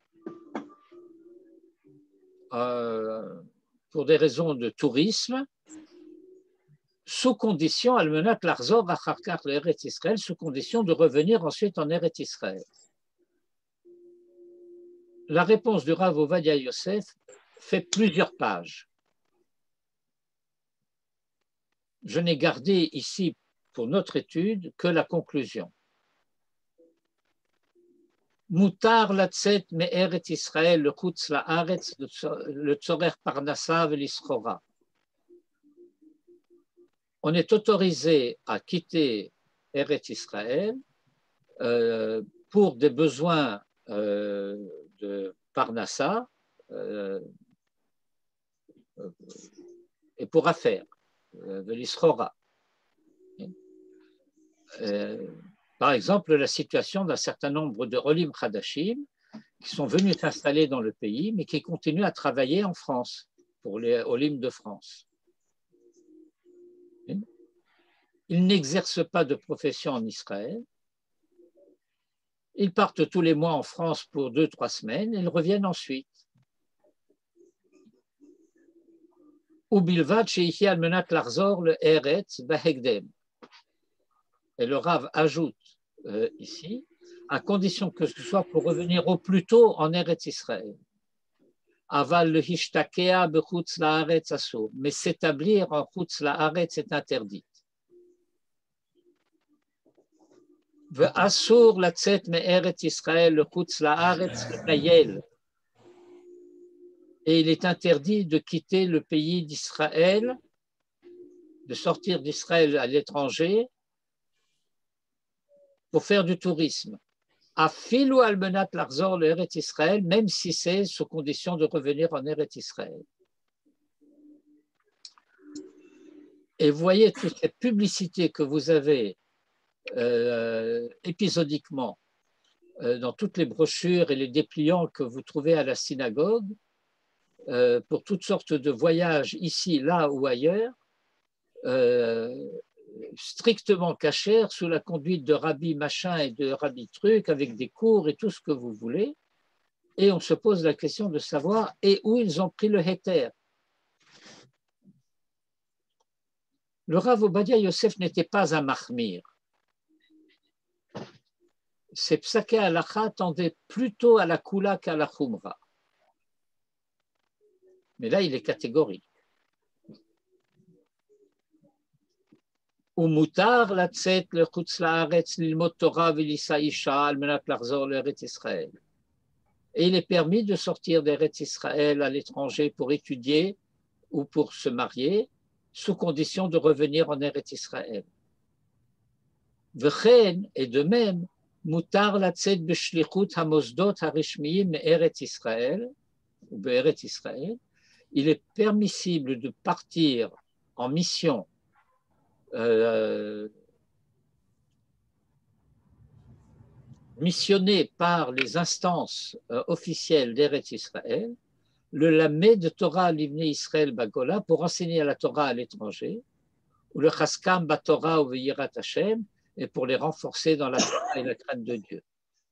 euh, pour des raisons de tourisme, sous condition, almenat l'arzor acharkar le Eretz Israël, sous condition de revenir ensuite en Eretz Israël? La réponse du Rav Ovadia Yosef fait plusieurs pages. Je n'ai gardé ici pour notre étude que la conclusion. Mutar latzet me Eretz Israël le chutz la'aretz le tzorer parnassa v'lischora. On est autorisé à quitter Eretz Israël euh, pour des besoins euh, de parnassa euh, et pour affaires, v'lischora. Euh, Par exemple, la situation d'un certain nombre de Olim Khadashim qui sont venus s'installer dans le pays, mais qui continuent à travailler en France, pour les Olim de France. Ils n'exercent pas de profession en Israël. Ils partent tous les mois en France pour deux, trois semaines et ils reviennent ensuite. Ubilvad she'ichi al menat l'arzor le eretz bahegdem. Et le Rav ajoute euh, ici, à condition que ce soit pour revenir au plus tôt en Eretz Israël. Aval le hishtakea bechutz la'aretz asur. Mais s'établir en chutz la'aretz est interdit. Ve'asur latzet me'eretz Israël le chutz la'aretz letayel. Et il est interdit de quitter le pays d'Israël, de sortir d'Israël à l'étranger pour faire du tourisme. Afilu almenat l'arzor le Eretz Israël, même si c'est sous condition de revenir en Eretz Israël. Et vous voyez toutes ces publicités que vous avez euh, épisodiquement euh, dans toutes les brochures et les dépliants que vous trouvez à la synagogue euh, pour toutes sortes de voyages ici, là ou ailleurs, euh, strictement cachère sous la conduite de Rabbi machin et de Rabbi truc avec des cours et tout ce que vous voulez, et on se pose la question de savoir et où ils ont pris le héter. Le Rav Ovadia Yosef n'était pas un mahmir. Ses psaké halacha tendaient plutôt à la kula qu'à la khumra. Mais là, il est catégorique. ומותר לצאת לחוץ לארץ ללמוד תורה ולישא אישה על מנת לחזור לארץ ישראל. Et il est permis de sortir d'Eretz Israël à l'étranger pour étudier ou pour se marier, sous condition de revenir en Eretz Israël. וכן, et de même, מותר לצאת בשליחות המוסדות הרשמיים מארץ ישראל, ou בארץ ישראל, il est permissible de partir en mission euh, missionné par les instances euh, officielles d'Eretz Israël, le Lamed de Torah Livnei Israël Bagola pour enseigner la Torah à l'étranger, ou le Chaskam Batorah ou Veyirat Hashem, et pour les renforcer dans la Torah et la crainte de Dieu.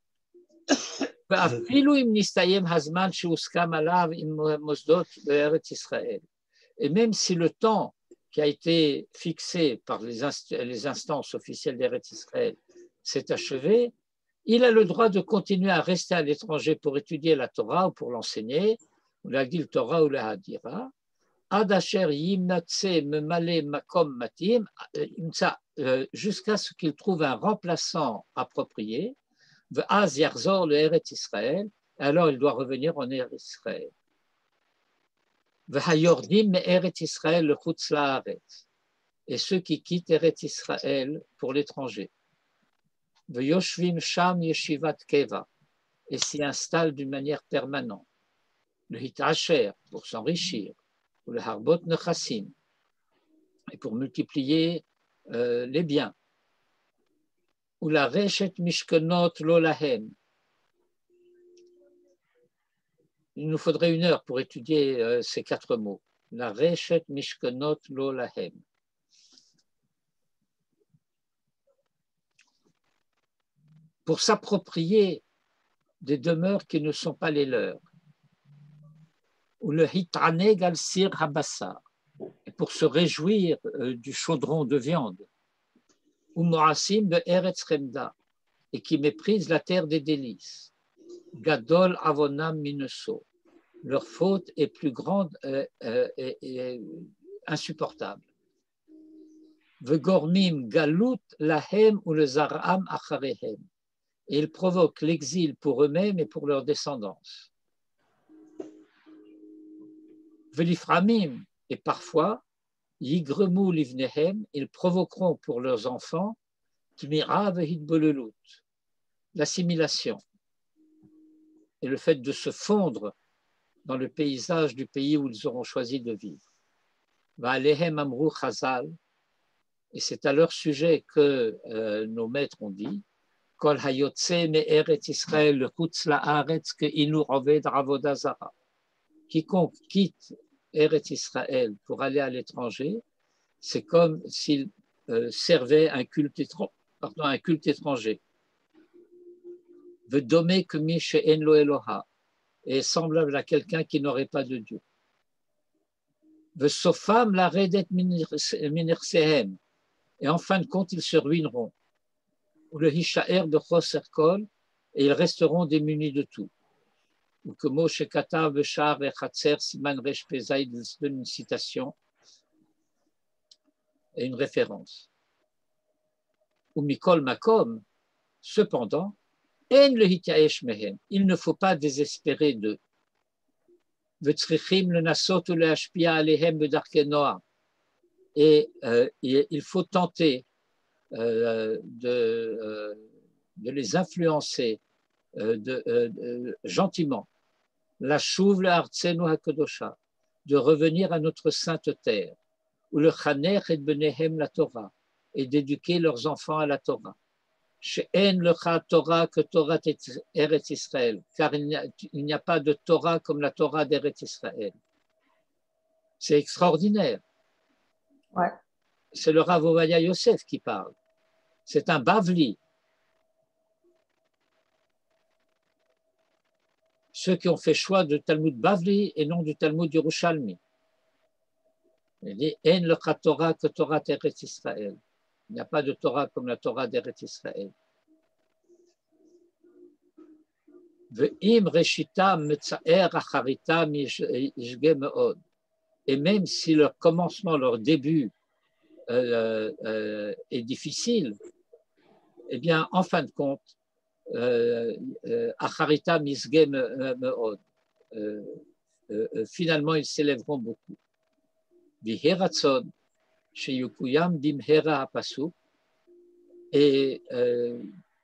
Et même si le temps qui a été fixé par les, inst les instances officielles d'Eretz Israël s'est achevé, il a le droit de continuer à rester à l'étranger pour étudier la Torah ou pour l'enseigner, ou la Gil Torah ou la Hadira, jusqu'à ce qu'il trouve un remplaçant approprié, alors il doit revenir en Eretz Israël. Et ceux qui quittent Eretz Israël pour l'étranger, et s'y installent d'une manière permanente, le hitasher pour s'enrichir, ou le harbot nechassim, et pour multiplier euh, les biens, ou la reshet mishkenot lo lahem. Il nous faudrait une heure pour étudier euh, ces quatre mots. La reshet mishkenot lo lahem. Pour s'approprier des demeures qui ne sont pas les leurs, ou le hitraneg al sir habassar, et pour se réjouir euh, du chaudron de viande, ou moasim de eretz chemda, et qui méprisent la terre des délices, gadol avonam mineso, leur faute est plus grande euh, euh, et, et insupportable. Vegormim galut lahem ou le zaram acharehem, et ils provoquent l'exil pour eux-mêmes et pour leur descendance. Veliframim, et parfois, yigremu livnehem, ils provoqueront pour leurs enfants tmira vehidbolelut, l'assimilation et le fait de se fondre dans le paysage du pays où ils auront choisi de vivre. Va'alehem amru chazal, et c'est à leur sujet que euh, nos maîtres ont dit Kol hayotze me'eretz Israël lechutz la'aretz ke'ilu oved avoda zara. Quiconque quitte Eretz Israël pour aller à l'étranger, c'est comme s'il euh, servait un culte, pardon, un culte étranger. Vedomé kemi she'en lo Eloha, et semblable à quelqu'un qui n'aurait pas de Dieu. Vesofam la redet minersehem, et en fin de compte, ils se ruineront. Ou le Hishaer de Choser Kol, et ils resteront démunis de tout. Ou que Moshe Katav Beshar et Chatzer Siman Resh Pezai donne une citation et une référence. Ou Mikol Makom, cependant, En le Hitaesh Mehen, il ne faut pas désespérer d'eux. Vetzrichim le Nasot ou le Hashpia Alehem Bedarke Noah, et euh, il faut tenter Euh, de, euh, de les influencer euh, de, euh, de, gentiment, la chouv la artsenu hakodosha, de revenir à notre sainte terre, ou le chaner et benehem la Torah, et d'éduquer leurs enfants à la Torah. She'en lecha Torah que Torah Eretz Israël, car il n'y, a, il n'y a pas de Torah comme la Torah d'Eretz Israël. C'est extraordinaire. Ouais. C'est le Rav Ovadia Yosef qui parle. C'est un Bavli. Ceux qui ont fait choix de Talmud Bavli et non du Talmud Yerushalmi. Il dit En le Torah que Torah d'Eretz Israël. Il n'y a pas de Torah comme la Torah d'Eretz Israël. Ve'im reshita metzaer acharita mishge meod. Et même si leur commencement, leur début euh, euh, est difficile, eh bien, en fin de compte, Acharita misge meod, finalement, ils s'élèveront beaucoup. Viheratzon, sheyukuyam bimhera hapasuk, et euh,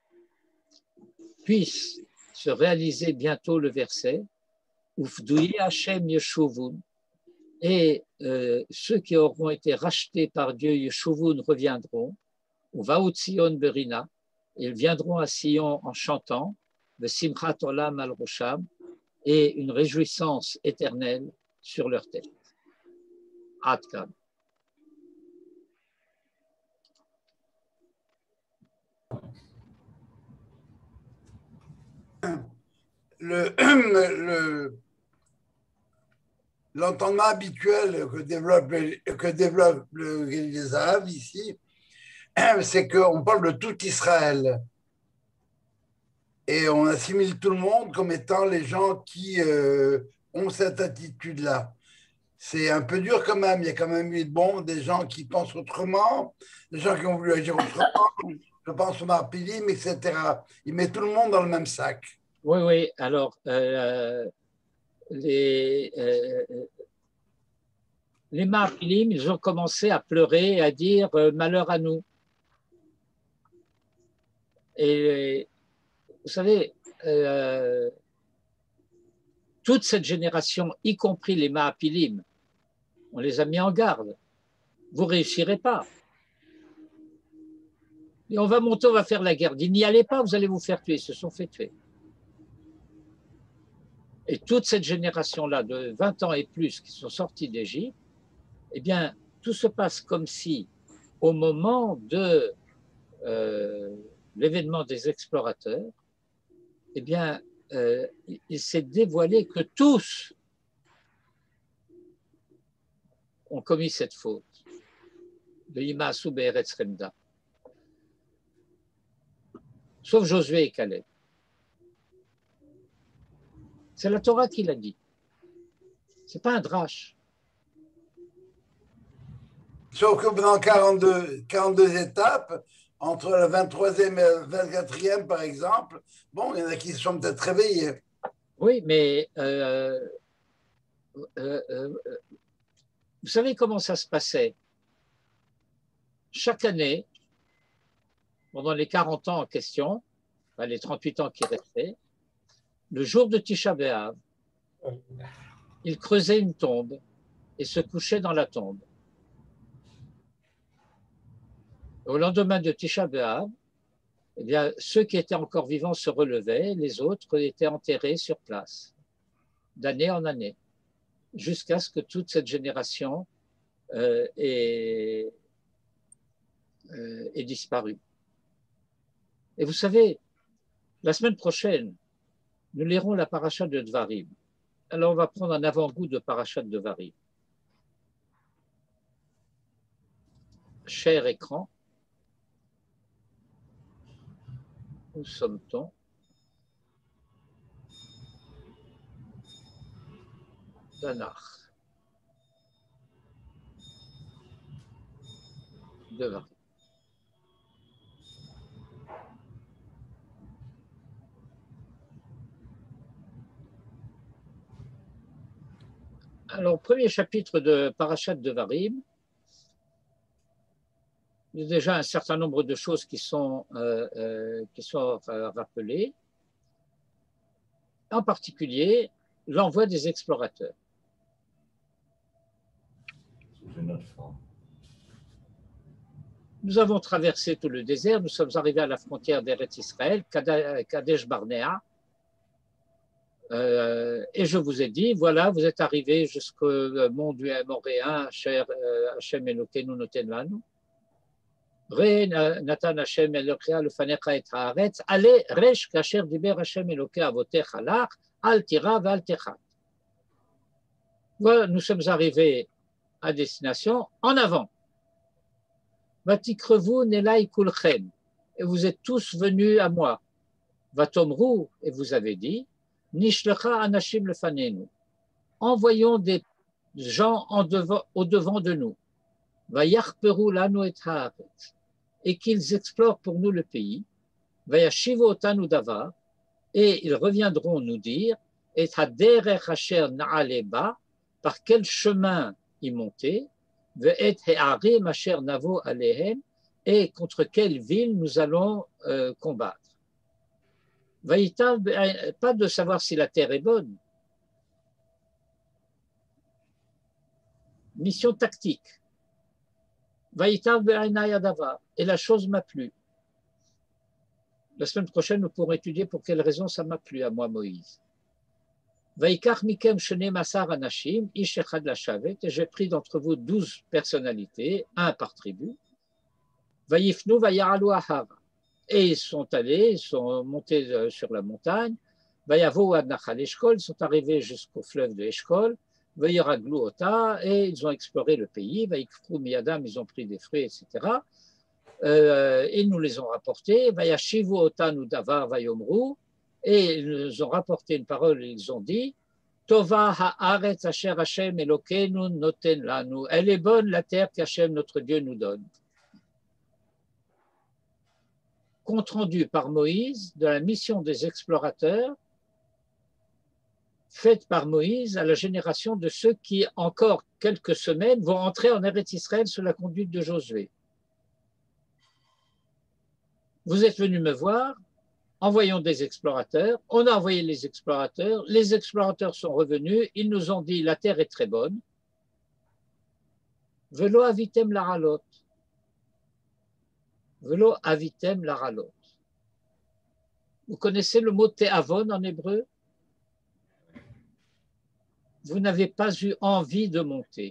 puisse se réaliser bientôt le verset Ufdouye Hashem Yeshuvun, et euh, ceux qui auront été rachetés par Dieu Yeshuvun reviendront, ou Vautzion Berina, ils viendront à Sion en chantant Vesimchat Olam al Rosham, et une réjouissance éternelle sur leur tête. Adkan. Le, le, l'entendement habituel que développe, que développe les Zahav ici, c'est qu'on parle de tout Israël. Et on assimile tout le monde comme étant les gens qui euh, ont cette attitude-là. C'est un peu dur quand même. Il y a quand même eu bon, des gens qui pensent autrement, des gens qui ont voulu agir autrement. Je pense au Marpilim, et cetera. Il met tout le monde dans le même sac. Oui, oui. Alors, euh, les, euh, les Marpilim, ils ont commencé à pleurer, à dire euh, malheur à nous. Et vous savez, euh, toute cette génération, y compris les Mahapilim, on les a mis en garde. Vous ne réussirez pas. Et on va monter, on va faire la guerre. Dit, n'y allez pas, vous allez vous faire tuer. Ils se sont fait tuer. Et toute cette génération-là de vingt ans et plus qui sont sortis d'Égypte, eh bien, tout se passe comme si, au moment de euh, l'événement des explorateurs, eh bien, euh, il s'est dévoilé que tous ont commis cette faute de Imaasu Be'eretz Remda, sauf Josué et Caleb. C'est la Torah qui l'a dit. Ce n'est pas un drache. Sauf que dans quarante-deux, quarante-deux étapes, entre la vingt-troisième et la vingt-quatrième, par exemple, bon, il y en a qui se sont peut-être réveillés. Oui, mais euh, euh, euh, vous savez comment ça se passait? Chaque année, pendant les quarante ans en question, enfin les trente-huit ans qui restaient, le jour de Tisha B'Av, il creusait une tombe et se couchait dans la tombe. Au lendemain de Tisha B'Av, eh bien, ceux qui étaient encore vivants se relevaient, les autres étaient enterrés sur place, d'année en année, jusqu'à ce que toute cette génération euh, ait, euh, ait disparu. Et vous savez, la semaine prochaine, nous lirons la paracha de Dvarim. Alors, on va prendre un avant-goût de paracha de Dvarim. Cher écran, où sommes-t-on? Tanakh. Dvarim. Alors, premier chapitre de Parashat Devarim, il y a déjà un certain nombre de choses qui sont, euh, euh, qui sont euh, rappelées, en particulier l'envoi des explorateurs. Nous avons traversé tout le désert, nous sommes arrivés à la frontière d'Eretz Israël, Kadesh Barnea, euh, et je vous ai dit, voilà, vous êtes arrivés jusqu'au mont du Amoréen, Hashem Elokeinu noten lanu. Re natan Hashem Elokea lefanecha et haaretz, ale resh kasher diber Hashem Elokea avotecha lach, al tira val techat. Voilà, nous sommes arrivés à destination, en avant. Vatikrevu nelai kulchem, et vous êtes tous venus à moi. Vatomru, et vous avez dit, Nishlecha anashim lefanenu, envoyons des gens en devant, au devant de nous. Vayachperu lanu et haaretz, et qu'ils explorent pour nous le pays. Vayashivu otanu davar, et ils reviendront nous dire et haderech asher na'ale ba, par quel chemin y monter, ve'et he'arim asher navo alehem, et contre quelle ville nous allons euh, combattre. Vaïtav, pas de savoir si la terre est bonne. Mission tactique. Vaïtav be'ainai adavar, et la chose m'a plu. La semaine prochaine, nous pourrons étudier pour quelle raison ça m'a plu à moi, Moïse. Vaikach mikem shene masar anashim, ish echad lashavet, et j'ai pris d'entre vous douze personnalités, un par tribu. Vaïfnu vaya'alu ahara, et ils sont allés, ils sont montés sur la montagne. Vayavo ad nachal Eshkol, ils sont arrivés jusqu'au fleuve de Eshkol. Vayiraglu ota, et ils ont exploré le pays. Vaïkfru miyadam, ils ont pris des fruits, et cetera. Euh, ils nous les ont rapportés. Vayashivu otanu davar vayomru, et ils nous ont rapporté une parole, ils ont dit Tova haaretz asher Hashem Elokeinu noten lanu. Elle est bonne la terre qu'Hashem notre Dieu nous donne. Compte rendu par Moïse de la mission des explorateurs faite par Moïse à la génération de ceux qui, encore quelques semaines, vont entrer en Eretz Israël sous la conduite de Josué. Vous êtes venus me voir, envoyons des explorateurs, on a envoyé les explorateurs, les explorateurs sont revenus, ils nous ont dit la terre est très bonne. Velo avitem laralot. Velo avitem laralot. Vous connaissez le mot te'avon en hébreu? Vous n'avez pas eu envie de monter.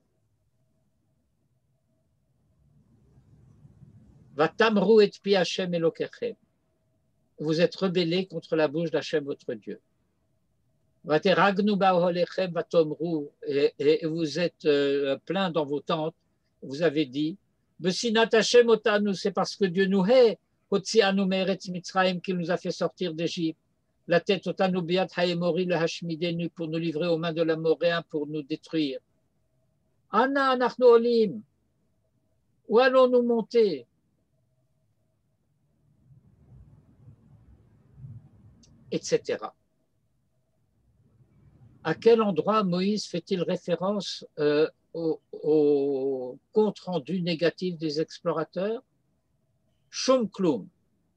Vatamru et pi Hashem Elokechem. Vous êtes rebellés contre la bouche d'Hachem votre Dieu. Vateragnu ba'olechem vatomru, et vous êtes euh, pleins dans vos tentes. Vous avez dit, Besinat Hashem otanu, c'est parce que Dieu nous hait, Hotzianu me'eretz Mitzrayim, qu'il nous a fait sortir d'Égypte. La tête otanu biat haemori le hashmidenu, pour nous livrer aux mains de l'Amoréen, pour nous détruire. Anna anachnu olim, où allons-nous monter? Etc. À quel endroit Moïse fait-il référence euh, au, au compte-rendu négatif des explorateurs? Shum klum.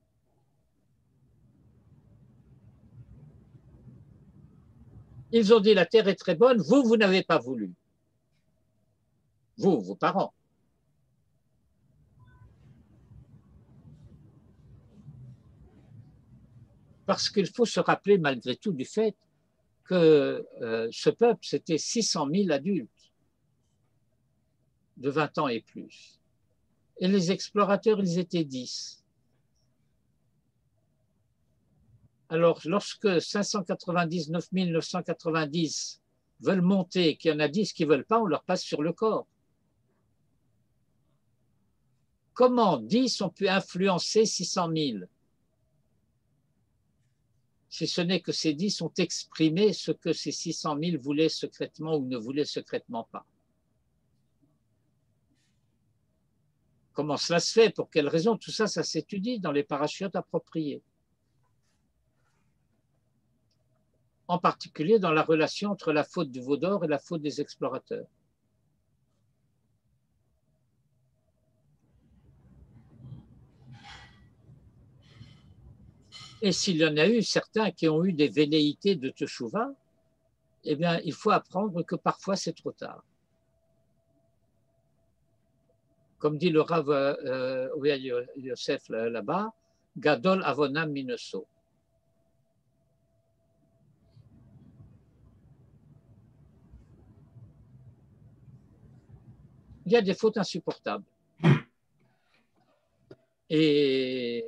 Ils ont dit la terre est très bonne, vous, vous n'avez pas voulu. Vous, vos parents. Parce qu'il faut se rappeler malgré tout du fait que euh, ce peuple, c'était six cent mille adultes de vingt ans et plus. Et les explorateurs, ils étaient dix. Alors, lorsque cinq cent quatre-vingt-dix-neuf mille neuf cent quatre-vingt-dix veulent monter, qu'il y en a dix qui ne veulent pas, on leur passe sur le corps. Comment dix ont pu influencer six cent mille? Si ce n'est que ces dix ont exprimé ce que ces six cent mille voulaient secrètement ou ne voulaient secrètement pas. Comment cela se fait? Pour quelles raisons? Tout ça, ça s'étudie dans les parachutes appropriés. En particulier dans la relation entre la faute du veau d'or et la faute des explorateurs. Et s'il y en a eu certains qui ont eu des velléités de teshuva, eh bien, il faut apprendre que parfois c'est trop tard. Comme dit le Rav euh, Yosef là-bas, Gadol avonam mineso. Il y a des fautes insupportables. Et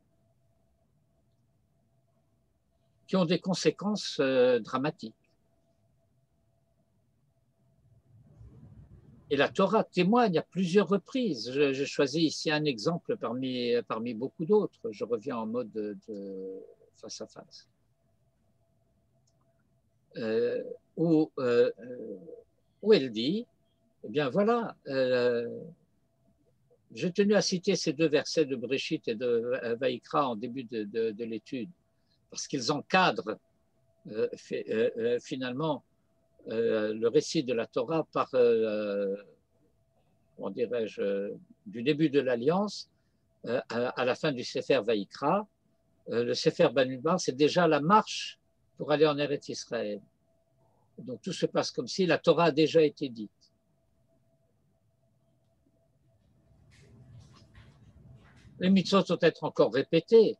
qui ont des conséquences euh, dramatiques. Et la Torah témoigne à plusieurs reprises. Je, je choisis ici un exemple parmi, parmi beaucoup d'autres. Je reviens en mode de, de face à face. Euh, où, euh, où elle dit Eh bien voilà, euh, j'ai tenu à citer ces deux versets de Bréchit et de Vaïkra en début de, de, de l'étude, parce qu'ils encadrent euh, fait, euh, finalement euh, le récit de la Torah par, euh, comment dirais-je, du début de l'Alliance euh, à, à la fin du Sefer Vaïkra. Euh, le Sefer Bamidbar, c'est déjà la marche pour aller en Eretz Israël. Donc tout se passe comme si la Torah a déjà été dite. Les mitzvot doivent être encore répétées,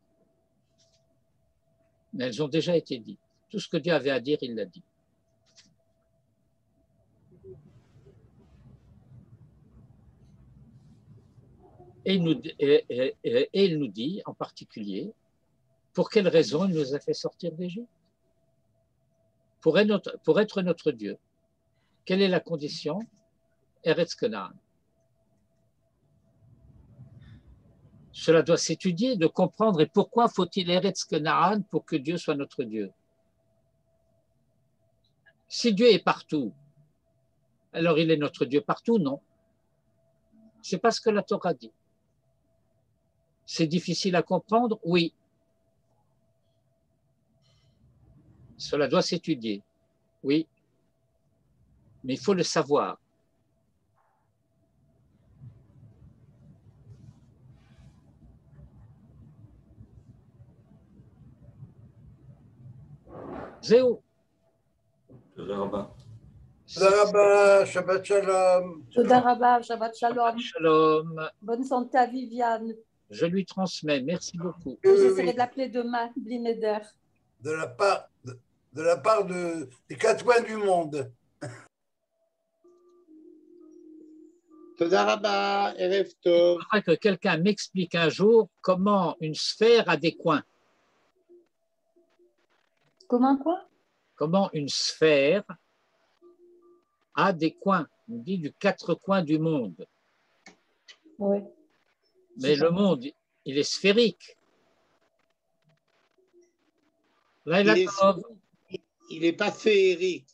mais elles ont déjà été dites. Tout ce que Dieu avait à dire, il l'a dit. Et il, nous, et, et, et il nous dit en particulier pour quelle raison il nous a fait sortir d'Égypte. Pour être, notre, pour être notre Dieu. Quelle est la condition? Eretz Canaan. Cela doit s'étudier, de comprendre et pourquoi faut-il Eretz Canaan pour que Dieu soit notre Dieu. Si Dieu est partout, alors il est notre Dieu partout? Non. C'est pas ce que la Torah dit. C'est difficile à comprendre? Oui. Cela doit s'étudier. Oui. Mais il faut le savoir. Zéo. תודה רבה. תודה רבה, Shabbat Shalom. Toda Rabba, Shabbat Shalom. Shalom. Bonne santé à Viviane. Je lui transmets. Merci beaucoup. Oui, oui, J'essaierai oui. de l'appeler demain, Blineder. De la part, de, de la part de, des quatre coins du monde. תודה רבה, ערב Il טוב. faudrait que quelqu'un m'explique un jour comment une sphère a des coins. Comment quoi? Comment une sphère a des coins. On dit du quatre coins du monde. Oui. Mais le monde, il est sphérique. Là, il Il est, a il n'est pas féerique.